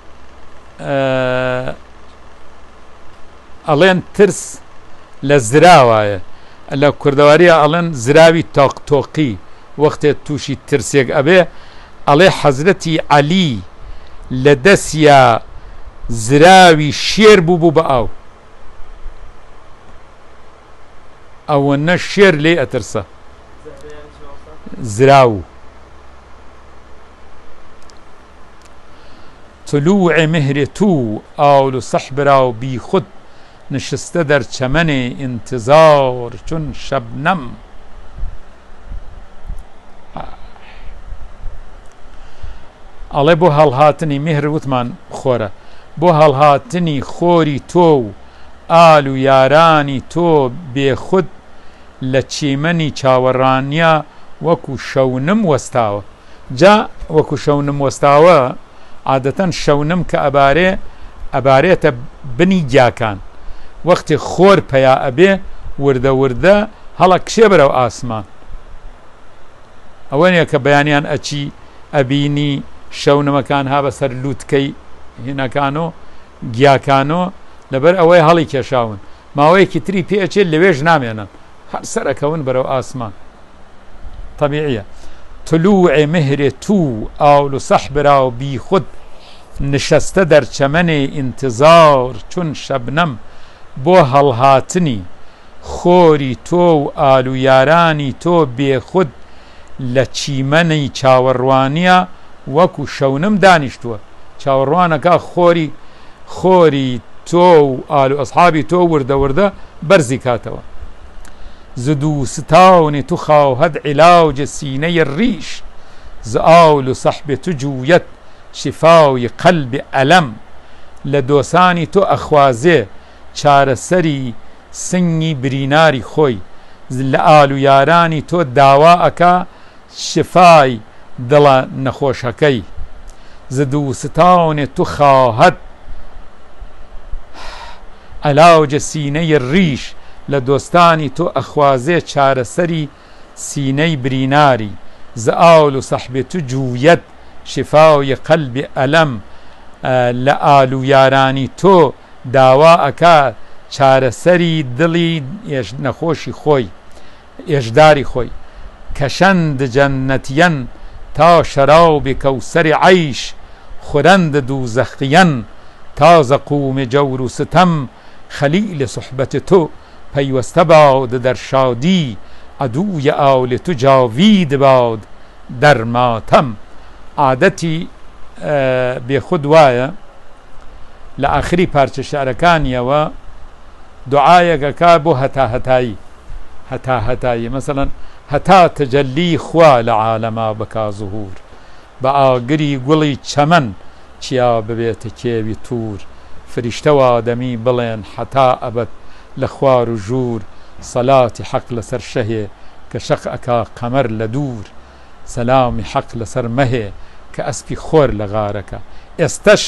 ئەڵێن ترس لە زراوایە لە کوردەواریە ئەڵێن زراوی تۆقتۆقی وەختێ تووشی ترسێک ئەبێ ئەڵێ حەزرەتی عەلی لە دەستیا زراوی شێر بوو بە ئاو ئەوەنە شێر لێ ئەترسە زراو طلوع مهر تو ئاول و سەحبرا و بی خود نشستە دەرچەمەنێ ئینتزار چون شەبنەم ئەڵێ بۆ هەڵهاتنی میهر وتمان خۆرە بۆ هەڵهاتنی خۆری تۆ و ئال و یارانی تۆ بێخود لە چیمەنی چاوەڕانیا وەکو شەونم وەستاوە جا وەکو شەونم وەستاوە عادەتەن شەونم کە ئەبارێتە بنی گیاکان وەختی خۆر پەیا ئەبێ وردە وردە هەڵە کشێ بەرەو ئاسمان ئەوە نیە کە بەیانیان ئەچی ئەبینی شەونمەکان ها بەسەر لووتکەی هینەکانۆ گیاکانۆ لەبەر ئەوەی هەڵی کێشاون ماوەیەکی تری پێچێت لەوێژ نامێنن هەر سەرەکەون بەرەو ئاسمان طبیعیە طلوع مهر تو ئاول و سەحبرا و بی خود نشستە دەرچەمەنێ ئینتزار چون شەبنەم بۆ هەڵهاتنی خۆری تۆ و ئال و یارانی تۆ بێخود لە چیمەنی چاوەڕوانیە وەکو شەونم دانیشتووە چاوەڕوانەکە خۆری تۆ و ئال و ئەسحابی تۆ وردە وردە بەرزی کاتەوە زدو ستاونی تو خواهد علاج سینەی ڕیش ز ئاول و سەحبی تو جوویەت شفاوی قەلب ئەلەم لە دۆسانی تۆ ئەخوازێ چارەسەری سنگی بریناری خۆی لە ئال و یارانی تۆ داوا ئەکا شفای دڵە نەخۆشەکەی زدو ستاونی تو خواهد علاج سینەی ڕیش لە دۆستانی تۆ ئەخوازێ چارەسەری سینەی بریناری ز ئاول و سەحبی تو جوویەت شفاوی قەلبی ئەلەم لە ئال و یارانی تۆ داوا ئەکا چارەسەری دڵی نەخۆشی خۆی ئێژداری خۆی کەشەند جەنەتیەن تا شەرابی کەوسەری عەیش خورەند دووزەخیەن تا زەقومی جەور و ستەم خەلیل سوحبەتی تۆ پەیوەستە باد دەر شادی عەدووی ئاولی تو جاوید باد دەر ماتەم عادەتی بێخود وایە لە ئاخری پارچە شعرەکانیەوە دوعایەکەکا بۆ هەتاهەتایی مەسەڵەن هەتا تەجەلی خوا لە عالەما بکا زوهور بە ئاگری گوڵی چەمەن چیا ببێتە کێوی توور فریشتە و ئادەمی بڵێن حەتا ئەبەد لە خوار و ژوور سەلاتی حەق لەسەر شەهێ کە شەق ئەکا قەمەر لە دوور سەلامی حەق لەسەر مەهێ کە ئەسپی خۆر لە غارەکە ئێستەش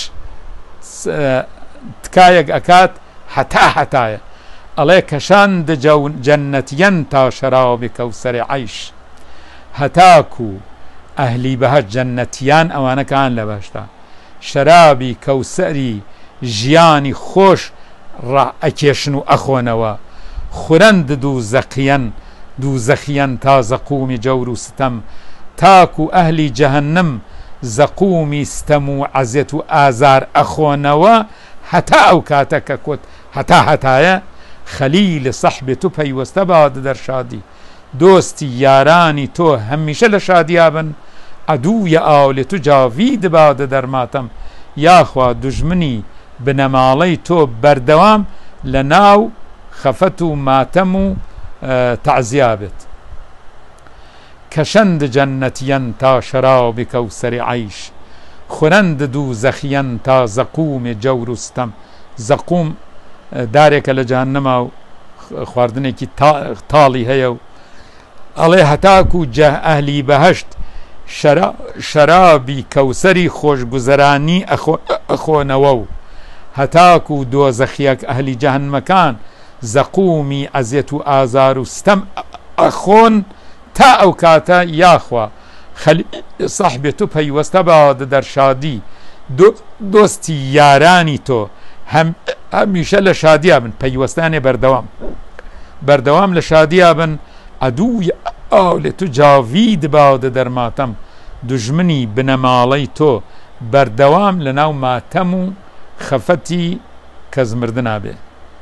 تکایەک ئەکات هەتایە ئەڵێ کەشاند جەنەتیەن تا شەرابی کەوسەری عەیش هەتاکو ئەهلی بەهەشت جەنەتیان ئەوانەکان لە بەهشتا شەرابی کەوسەری ژیانی خۆش ئەکێشن و ئەخۆنەوە خورەند دووزەخیەن تا زەقومی جەور و ستەم تاکو ئەهلی جەهەنەم زەقومی ستەم و عەزیەت و ئازار ئەخۆنەوە هەتا ئەو کاتەکە کۆت هەتایە خەلیل سەحبی تو پەیوەستە بادە دەر شادی دۆستی یارانی تۆ هەمیشە لە شادیا بن عەدووی ئاولی تو جاوید بادە دەر ماتەم یاخوا دوژمنی بنەماڵەی تۆ بەردەوام لە ناو خەفەت و ماتەم و تەعزیا بێت کەشەند جەنەتیەن تا شەرابی کەوسەری عەیش خورەند دووزەخیەن تا زەقومی جەور و ستەم زەقوم دارێکە لە جەهەنەما و خواردنێکی تاڵی هەیە و ئەڵێ هەتاکو جە ئەهلی بەهەشت شەرابی کەوسەری خۆشگوزەرانی ئەخۆنەوە و هەتاکو دۆزەخیەک ئەهلی جەهەنمەکان زەقومی ئەزیەت و ئازار و ستەم ئەخۆن تا ئەو کاتە یاخوا سەحبێ تو پەیوەستە بەوادە دەرشادی دۆستی یارانی تۆ هەمیشە لە شادیا بن پەیوەستانێ بەردەوام لە شادیا بن عەدووی ئاولێ تو جاوید باودە دەرماتەم دوژمنی بنەماڵەی تۆ بەردەوام لە ناو ماتەم و خەفەتی کەس مردنا بێ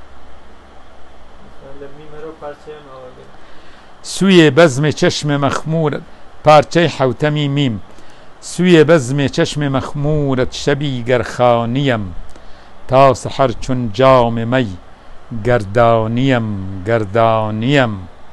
سویێ بەزمێ چەشمێ مەخمورت پارچەی حەوتەمی میم سویێ بەزمێ چەشمێ مەخمورت شەبی گەرخانیم تا سەحەر چون جامێ مەی گەردانیم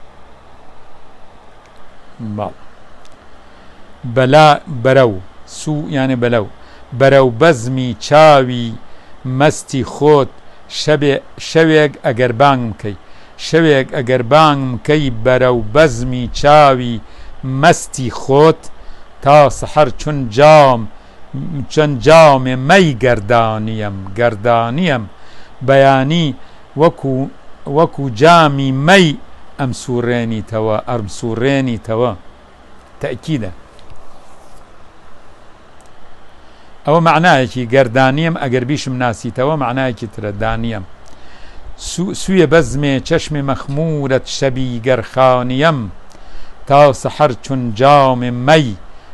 بەلا بەرەو سو یانێ بەرەو بەزمی چاوی مەستی خۆت شەوێک ئەگەر بانگ بکەی شەوێک ئەگەر بانگ بکەی بەرەو بەزمی چاوی مەستی خۆت تا سەحەر چون جامێ مەی گەردانیم بەیانی وەکو جامی مەی ئەم سوڕێنیتەوە تەکیدە ئەوە معنایەکی گەردانیم ئەگەر بیشم ناسیتەوە معنایەکی ترە دانیم سویە بەزمێ چەشمێ مەخمورەت شەبی گەرخانیم تا سەحەر چون جامێ مەی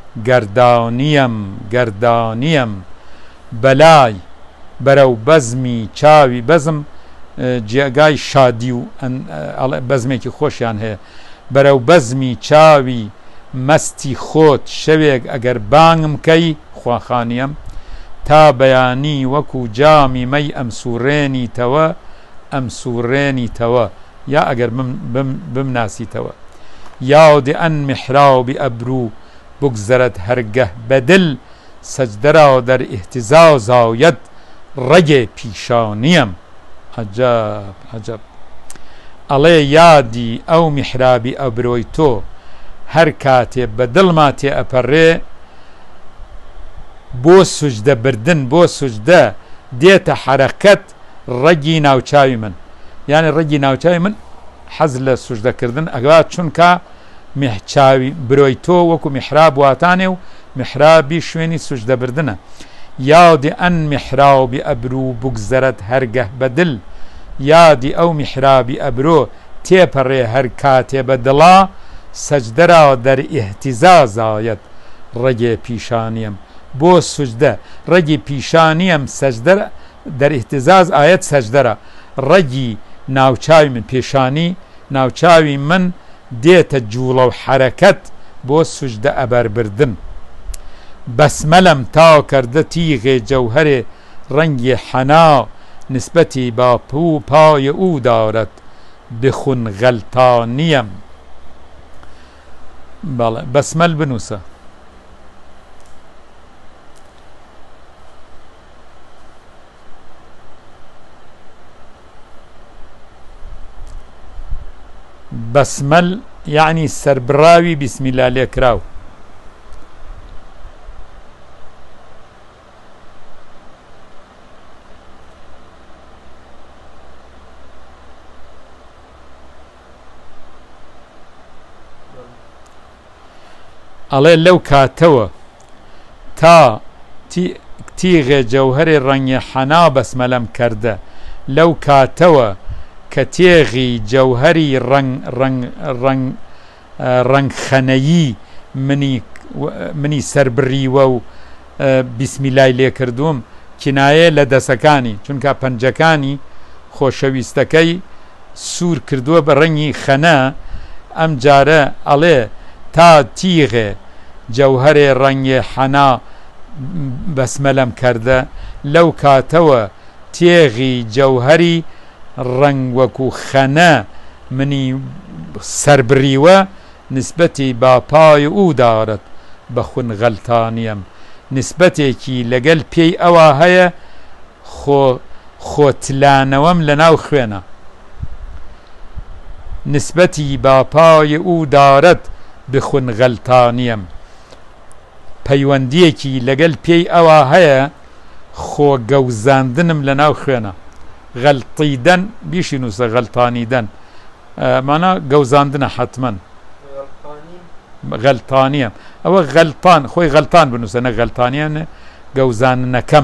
گەردانیم بەلای بەرەو بەزمی چاوی بەزم جێگای شادی و بەزمێکی خۆشیان هەیە بەرەو بەزمی چاوی مەستی خۆت شەوێک ئەگەر بانگم کەی خواخانیم تا بەیانی وەکو جامی مەی ئەم سوڕێنیتەوە یا ئەگەر بمناسیتەوە یاودێ ئەن میحرابی ئەبروو بگذەرت هەرگەه بەدل سەجدەرا دەر ئیهتیزاز ئاوێت ڕەگێ پیشانیم عەجەب ئەڵێ یادی ئەو میحرابی ئەبرۆی تۆ هەر کاتێ بە دڵما تێ ئەپەڕێ بۆ سوجدە بردن بۆ سوجدە دێتە حەرەکەت ڕەگی ناوچاوی من یعنی ڕەگی ناوچاوی من حەز لە سوجدەکردن ئەگەوات چونکە چاوی برۆی تۆ وەکو میحراب واتانێ و میحرابی شوێنی سوجدە بردنە یادی ئەن میحرابی ئەبروو بگذەرت هەرگەه بەدل یادی ئەو میحرابی ئەبرۆ تێپەڕێ هەر کاتێ بە دڵا سەجدەرا دەر ئیهتیزاز ئاوێت ڕەگێ پیشانیم بۆ سوجدە ڕەگی پیشانیم سەجدەرە دەر ئیهتیزاز ئاوێت سەجدەرە ڕەگی ناوچاوی من پێشانی ناوچاوی من دێتە جوڵە و حەرەکەت بۆ سوجدە ئەبەربردن بەسمەلەم تا کردە تیغێ جەوهەرێ ڕەنگی حەنا نسبەتی با پای او دارد بخون غەلتانیم بەڵێ بەسمەل بنووسە بەسمەل یعنی سەربراوی بیسمیلا لێکراو ئەڵێ لەو کاتەوە تا تیغێ جەوهەرێ ڕەنگی حەنا بەسمەلەم کردە لەو کاتەوە کە تێغی جەوهەری ڕەنگخەنەیی منی سەربڕیوە و بیسمیلای لێ کردووم کنایە لە دەسەکانی چونکە پەنجەکانی خۆشەویستەکەی سوور کردووە بە ڕەنگی خەنە ئەم جارە ئەڵێ تا تیغێ جەوهەرێ ڕەنگێ حەنا بەسمەلەم کردە لەو کاتەوە تێغی جەوهەری ڕەنگ وەکو خەنە منی سەربڕیوە نسبەتی با پای او دارد بەخون غەلتانیم نسبەتێکی لەگەل پێی ئەوە هەیە خۆتلانەوەم لە ناو خوێنە نسبەتی باپای ئەو دارەت بخون غەلتانیم پەیوەندیەکی لەگەل پێی ئەوە هەیە خۆ گەوزاندنم لە ناو خوێنە غەلتیدەن بیشی نووسە غەلتانیدەن مانە گەوزاندنە حتمەن غەلتانیم ئەوە غەلتان خۆی غەلتان بنووسە نە غەلتانیانە گەوزاننەکەم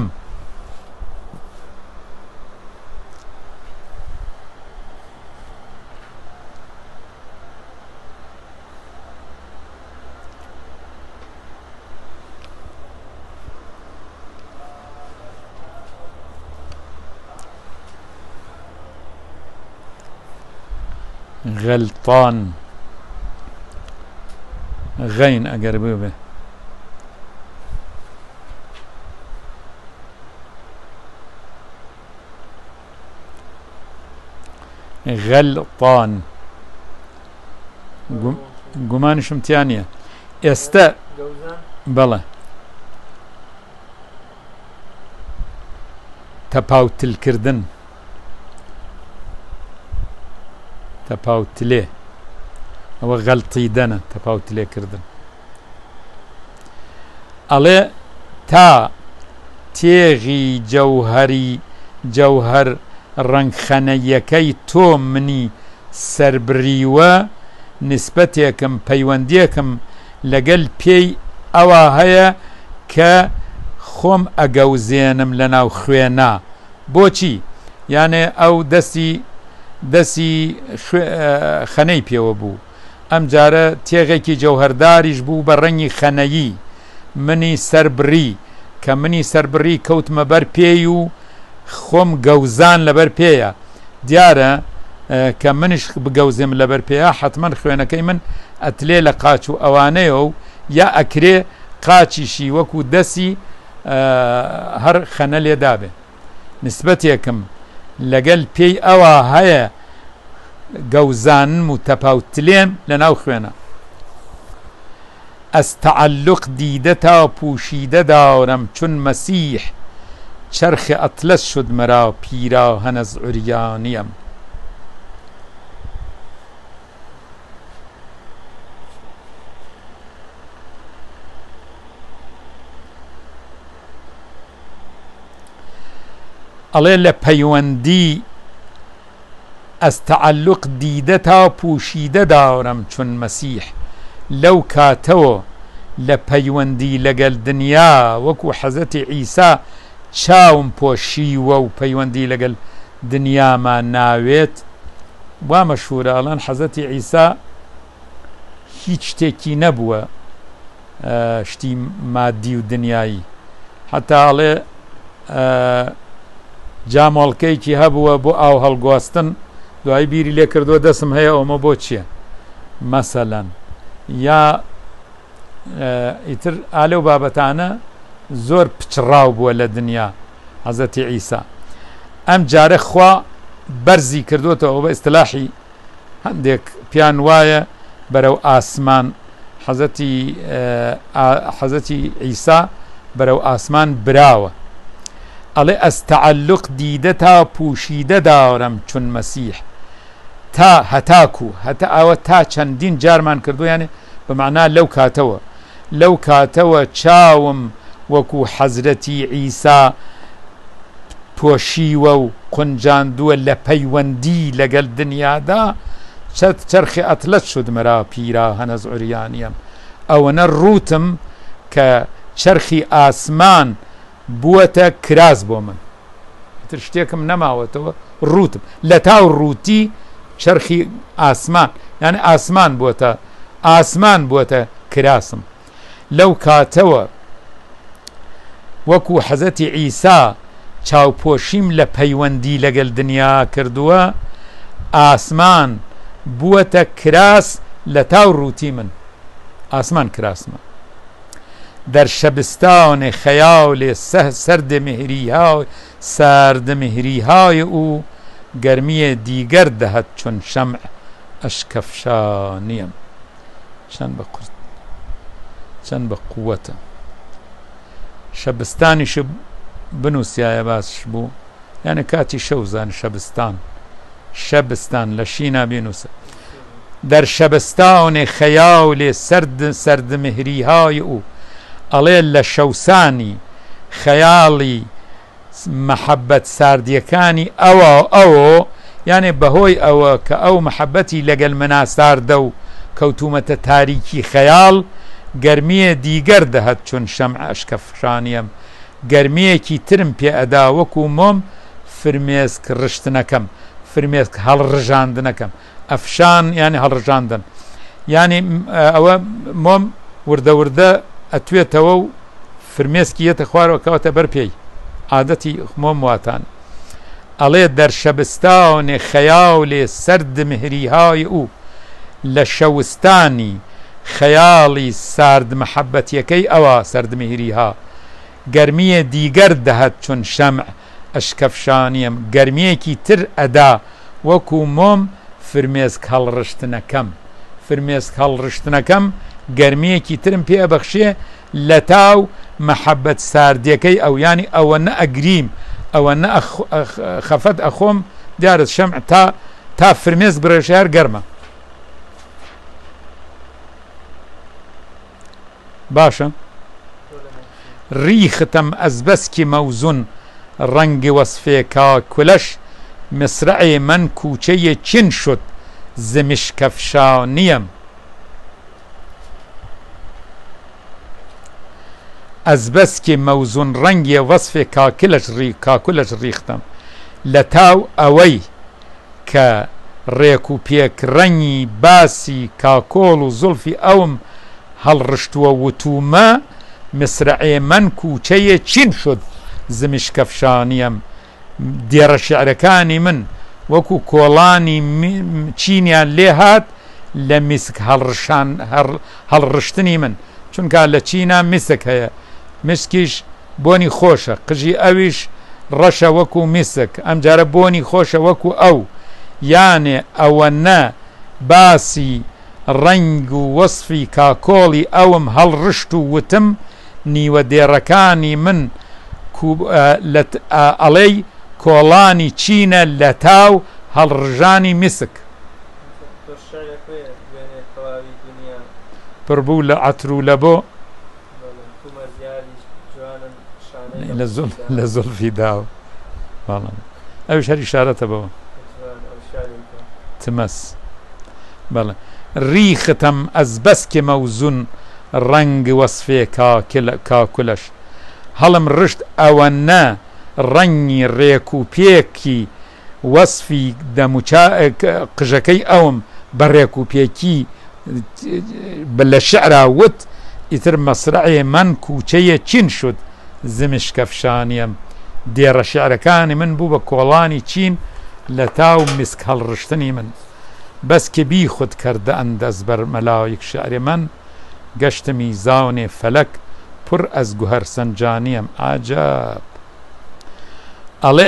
غەلتان غەین ئەگەر ببێ غەلتان گومانشم تیان نییە ئێستا بەڵێ تەپاوتلکردن تەپاوتلێ ئەوە غەلتیدەنە تەپاوتلێکردن ئەڵێ تا تێغی جەوهەر ڕەنگخەنەیەکەی تۆ منی سەربریوە نسبەتێکم پەیوەندیەکم لەگەل پێی ئەوە هەیە کە خۆم ئەگەوزێنم لە ناو خوێنە بۆچی یانێ ئەو دەستی خەنەی پێوە بوو ئەم جارە تێغێکی جەوهەرداریش بوو بە ڕەنگی خەنەیی منی سەربڕی کە منی سەربڕی کەوتمە بەر پێی و خۆم گەوزان لەبەر پێیە دیارە کە منش بگەوزێم لەبەر پێیە حتمما خوێنەکەی من ئەتلێ لە قاچ و ئەوانەیە و یا ئەکرێ قاچیشی وەکو دەسی هەر خەنە لێدابێ نسبەتێکم لەگەل پێی ئەوە هەیە گەوزانم و تەپاوتلێم لە ناو خوێنە ئەس تەعەللوق دیدە تا پوشیدە داڕم چون مەسیح چرخ ئەتلەس شد مرا پیراهن از عریانیم ئەڵێ لە پەیوەندی ئەس تەعەللوق دیدە تا پوشیدە داڕم چون مەسیح لەو کاتەوە لە پەیوەندی لەگەل دنیا وەکو حەزەتی عیسا چاوم پۆشیوە و پەیوەندی لەگەل دنیامان ناوێت وا مەشهورە ئەڵێن حەزەتی عیسا هیچ شتێکی نەبووە شتی مادی و دنیایی حتا ئەڵێ جامۆڵکەیەکی هەبووە بۆ ئاو هەڵگواستن دوای بیری لێ کردووە دەسم هەیە ئەومە بۆ چییە مەسەلەن یا ئیتر ئالێ و بابەتانە زۆر پچڕاو بووە لە دنیا حەزەتی عیسا ئەم جارە خوا بەرزی کردوێتەوە بە ئیستلاحی هەندێک پیان وایە بەرەو ئاسمان حەزەتی عیسا بەرەو ئاسمان براوە ئەڵێ ئەس تەعەللوق دیدە تا پوشیدە داڕم چون مەسیح تا هەتاکو هەتا ئەوە تا چەندین جارمان کردو یانێ بەمەعنا لەو کاتەوە چاوم وەکو حەزرەتی عیسا پۆشیوە و قونجاندووە لە پەیوەندی لەگەل دنیادا چەرخی ئەتلەت شد مرا پیراهن از عریانیم ئەوەنە ڕوتم کە چەرخی ئاسمان بووەتە کراس بۆ من تر شتێکم نەماوەتەوە ڕوتم لە تاو ڕووتی چەرخی ئاسمان یعنی ئاسمان بووەتە کراسم لەو کاتەوە وەکو حەزەتی عیسا چاوپۆشیم لە پەیوەندی لەگەل دنیا کردووە ئاسمان بووەتە کراس لە تاو ڕووتی من ئاسمان کراسمە در شبستان خیال سرد مهریهای او گرمی دیگر دهد چون شمع اشکفشانیم چەند بە قووەتە شەبستانیش بنووسایە باسش بوو یعنی کاتی شەوزان شەبستان لە شینا بینووسە در شبستان خیال سرد مهری های او ئەڵێ لە شەوسانی خەیاڵی محەبەت ساردیەکانی ئەوە یانێ بەهۆی ئەوە کە ئەو محەبەتی لەگەڵ منا ساردە و کەوتومەتە تاریکی خەیاڵ گەرمیە دیگەر دەهەت چون شەمع ئەشکەفشانیم گەرمیەکی ترم پێ ئەدا وەکو مۆم فرمێسک ڕشتنەکەم فرمێسک هەڵڕژاندنەکەم ئەفشان یانی هەڵڕژاندن یانی ئەوە مۆم وردە وردە ئەتوێتەوە و فرمێسکی یەتە خوارەوە کەواتە بەر پێی عادەتی مۆم واتان ئەڵێ دەرشەبستانێ خەیاڵێ سرد مهریهای ئەو لە شەوستانی خەیاڵی سارد محەبەتیەکەی ئەوە سرد مهریها گەرمیە دیگەر دەهەت چون شەمع ئەشکەفشانیم گەرمیەکی تر ئەدا وەکو مۆم فرمێسک هەڵڕشتنەکەم فرمێسک هەڵڕشتنەکەم گەرمیەکی ترم پێ ئەبەخشێ لە تاو محەبەت ساردیەکەی ئەو ینی ئەوە نە ئەگریم ئەوە نە خەفەت ئەخۆم دیارت شەمع تا فرمێسک برێژار گەرمە باشە ریختم ئەزبەسکی مەوزون ڕەنگی وەسفێکا کولەش مسرعێ من کوچەیە چین شد زمشکەفشانیم ئەزبەسکی مەوزون ڕەنگیە وەسفێ کاکولەش ریختم لە تاو ئەوەی کە ڕێک و پێک ڕەنگی باسی کاکۆڵ و زولفی ئەوم هەڵڕشتووە وتومە مسرعێ من کوچەیە چین شد زمشکەفشانیم دێڕە شعرەکانی من وەکو کۆڵانی چینیان لێ هات لە میسک هەڵڕشتنی من چونکە لە چینا میسک هەیە مسکیش بۆنی خۆشە قژی ئەویش ڕەشە وەکو میسک ئەم جارە بۆنی خۆشە وەکو ئەو یانێ ئەوە نە باسی ڕەنگ و وەسفی کاکۆڵی ئەوم هەڵڕشت و وتم نیوە دێڕەکانی من ئەڵێی کۆڵانی چینە لە تاو هەڵڕژانی میسک پڕبوو لە عەتر و لە بۆ لە زولفی داو ئەوش هەر ئیشارەتە بەوە تمەس بەڵێ ریختم ئەزبەسکی مەوزون ڕەنگ وەسفێ کاکولەش هەڵم ڕشت ئەوە نە ڕەنگی ڕێک و پێکی وەسفی قژەکەی ئەوم بە ڕێک و پێکی لە شعرا وت ئیتر مەسرعێ من کوچەیە چین شد زمشکەفشانیم دێڕە شعرەکانی من بوو بە کۆڵانی چین لە تاو میسک هەڵڕشتنی من بەس کە بی خود کردە ئەندەز بەر مەلایک شعری من گەشتە میزانێ فەلەک پڕ ئەز گوهەر سەنجانیم عەجەب ئەڵێ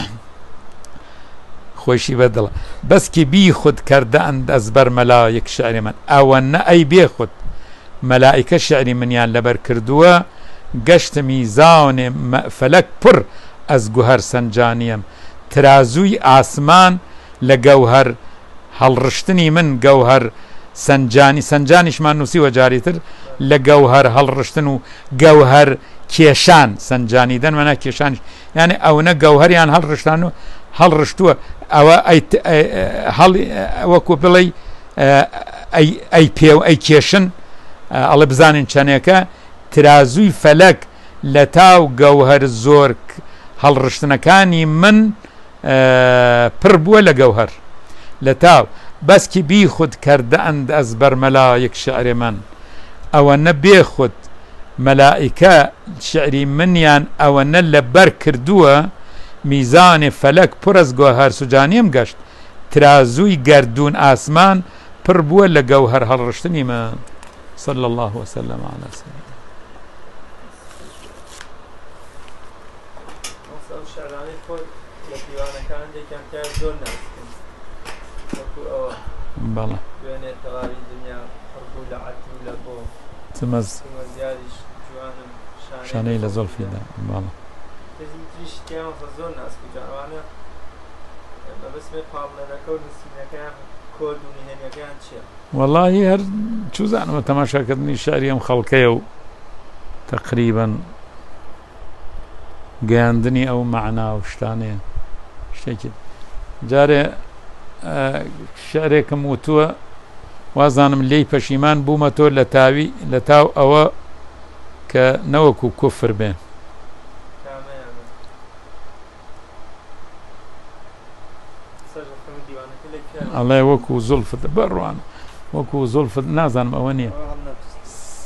خۆشی بەدڵە بەسکی بی خود کردە ئەندەز بەر مەلایک شعری من ئەوە نە ئەی بێ خود مەلایکە شعری منیان لەبەر کردووە گەشتە میزانێ فەلەک پڕ ئەز گوهەر سەنجانیم ترازووی ئاسمان لە گەوهەر هەڵڕشتنی من گەوهەر سەنجانیشمان نووسیوە جاریتر لە گەوهەر هەڵڕشتن و گەوهەر کێشان سەنجانی دەنمەنا کێشانیش یعنی ئەوەنە گەوهەریان هەڵڕشتان و هەڵڕشتووە ئەوە وەکو بڵێ ئەی پێ ئەی کێشن ئەڵە بزانین چەنێکە ترازووی فەلەک لە تاو گەوهەر زۆر هەڵڕشتنەکانی من پڕ بووە لە گەوهەر لە تاو بەسکی بی خود کردە ئەندەز بەر مەلایک شعری من ئەوە نە بێ خود مەلائیکە شعری منیان ئەوە نە لەبەر کردووە میزانی فەلەک پڕ ئەز گۆهەر سوجانیم گەشت ترازووی گەردوون ئاسمان پڕ بووە لە گەوهەر هەڵڕشتنی من صلى الله وسلم على سيدنا بله تمز شانەی لە زۆلفیدا بەڵێ کۆدونی هێنیەکان چییە؟ وەڵاهی هەر چوزانمە تەماشاکردنی شاری ئەم خەڵکەیە و تقریبا گەیاندنی ئەو مەعنا و شتانەیە شتێکی جارێ شارێکم وتووە وازانم لێی پەشیمان بوومە تۆ لە تاوی لە تاو ئەوە کە نەوەکو کوفر بێن کامەیانە سەرجە فەرمی دیوانەکە لێی پیاوە ئەڵێ وەکو زولفت بەڕوان وەکو زولفت نازانم ئەوە نییە ئەوە هەڵ نەپرسی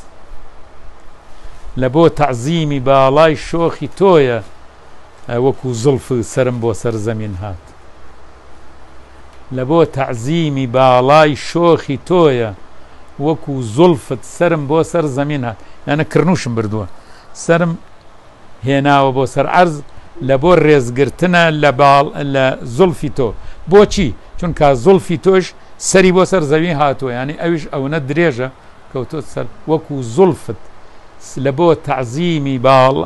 لە بۆ تەعزیمی باڵای شۆخی تۆیە وەکو زولف سرم بۆ سەر زەمین هات لە بۆ تەعزیمی باڵای شۆخی تۆیە وەکو زولفت سرم بۆ سەر زەمین هات یانە کڕنوشم بردووە سرم هێناوە بۆ سەر عەرز لە بۆ ڕێزگرتنە لە زولفی تۆ بۆچی چونکە زولفی تۆش سەری بۆ سەر زەوی هاتووە یعنی ئەویش ئەوەنە درێژە کەوتۆ سەر وەکو زولفت لە بۆ تەعزیمی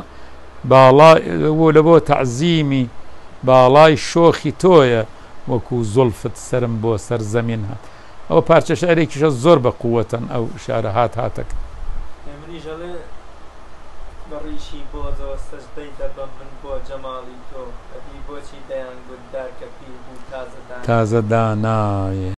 لە بۆ تەعزیمی باڵای شۆخی تۆیە وەکو زولفت سرم بۆ سەر زەمین هات ئەوە پارچە شارێکیشە زۆر بە قووەتەن ئەو شارە هاتەکە ئێمریش ئەڵێ بەڕیشی بۆزەوە سەجدەی دەبەم من بۆ جەماڵی تۆ ئەبی بۆچی دەیان گوتدار کە پیر بوو تازە دانایە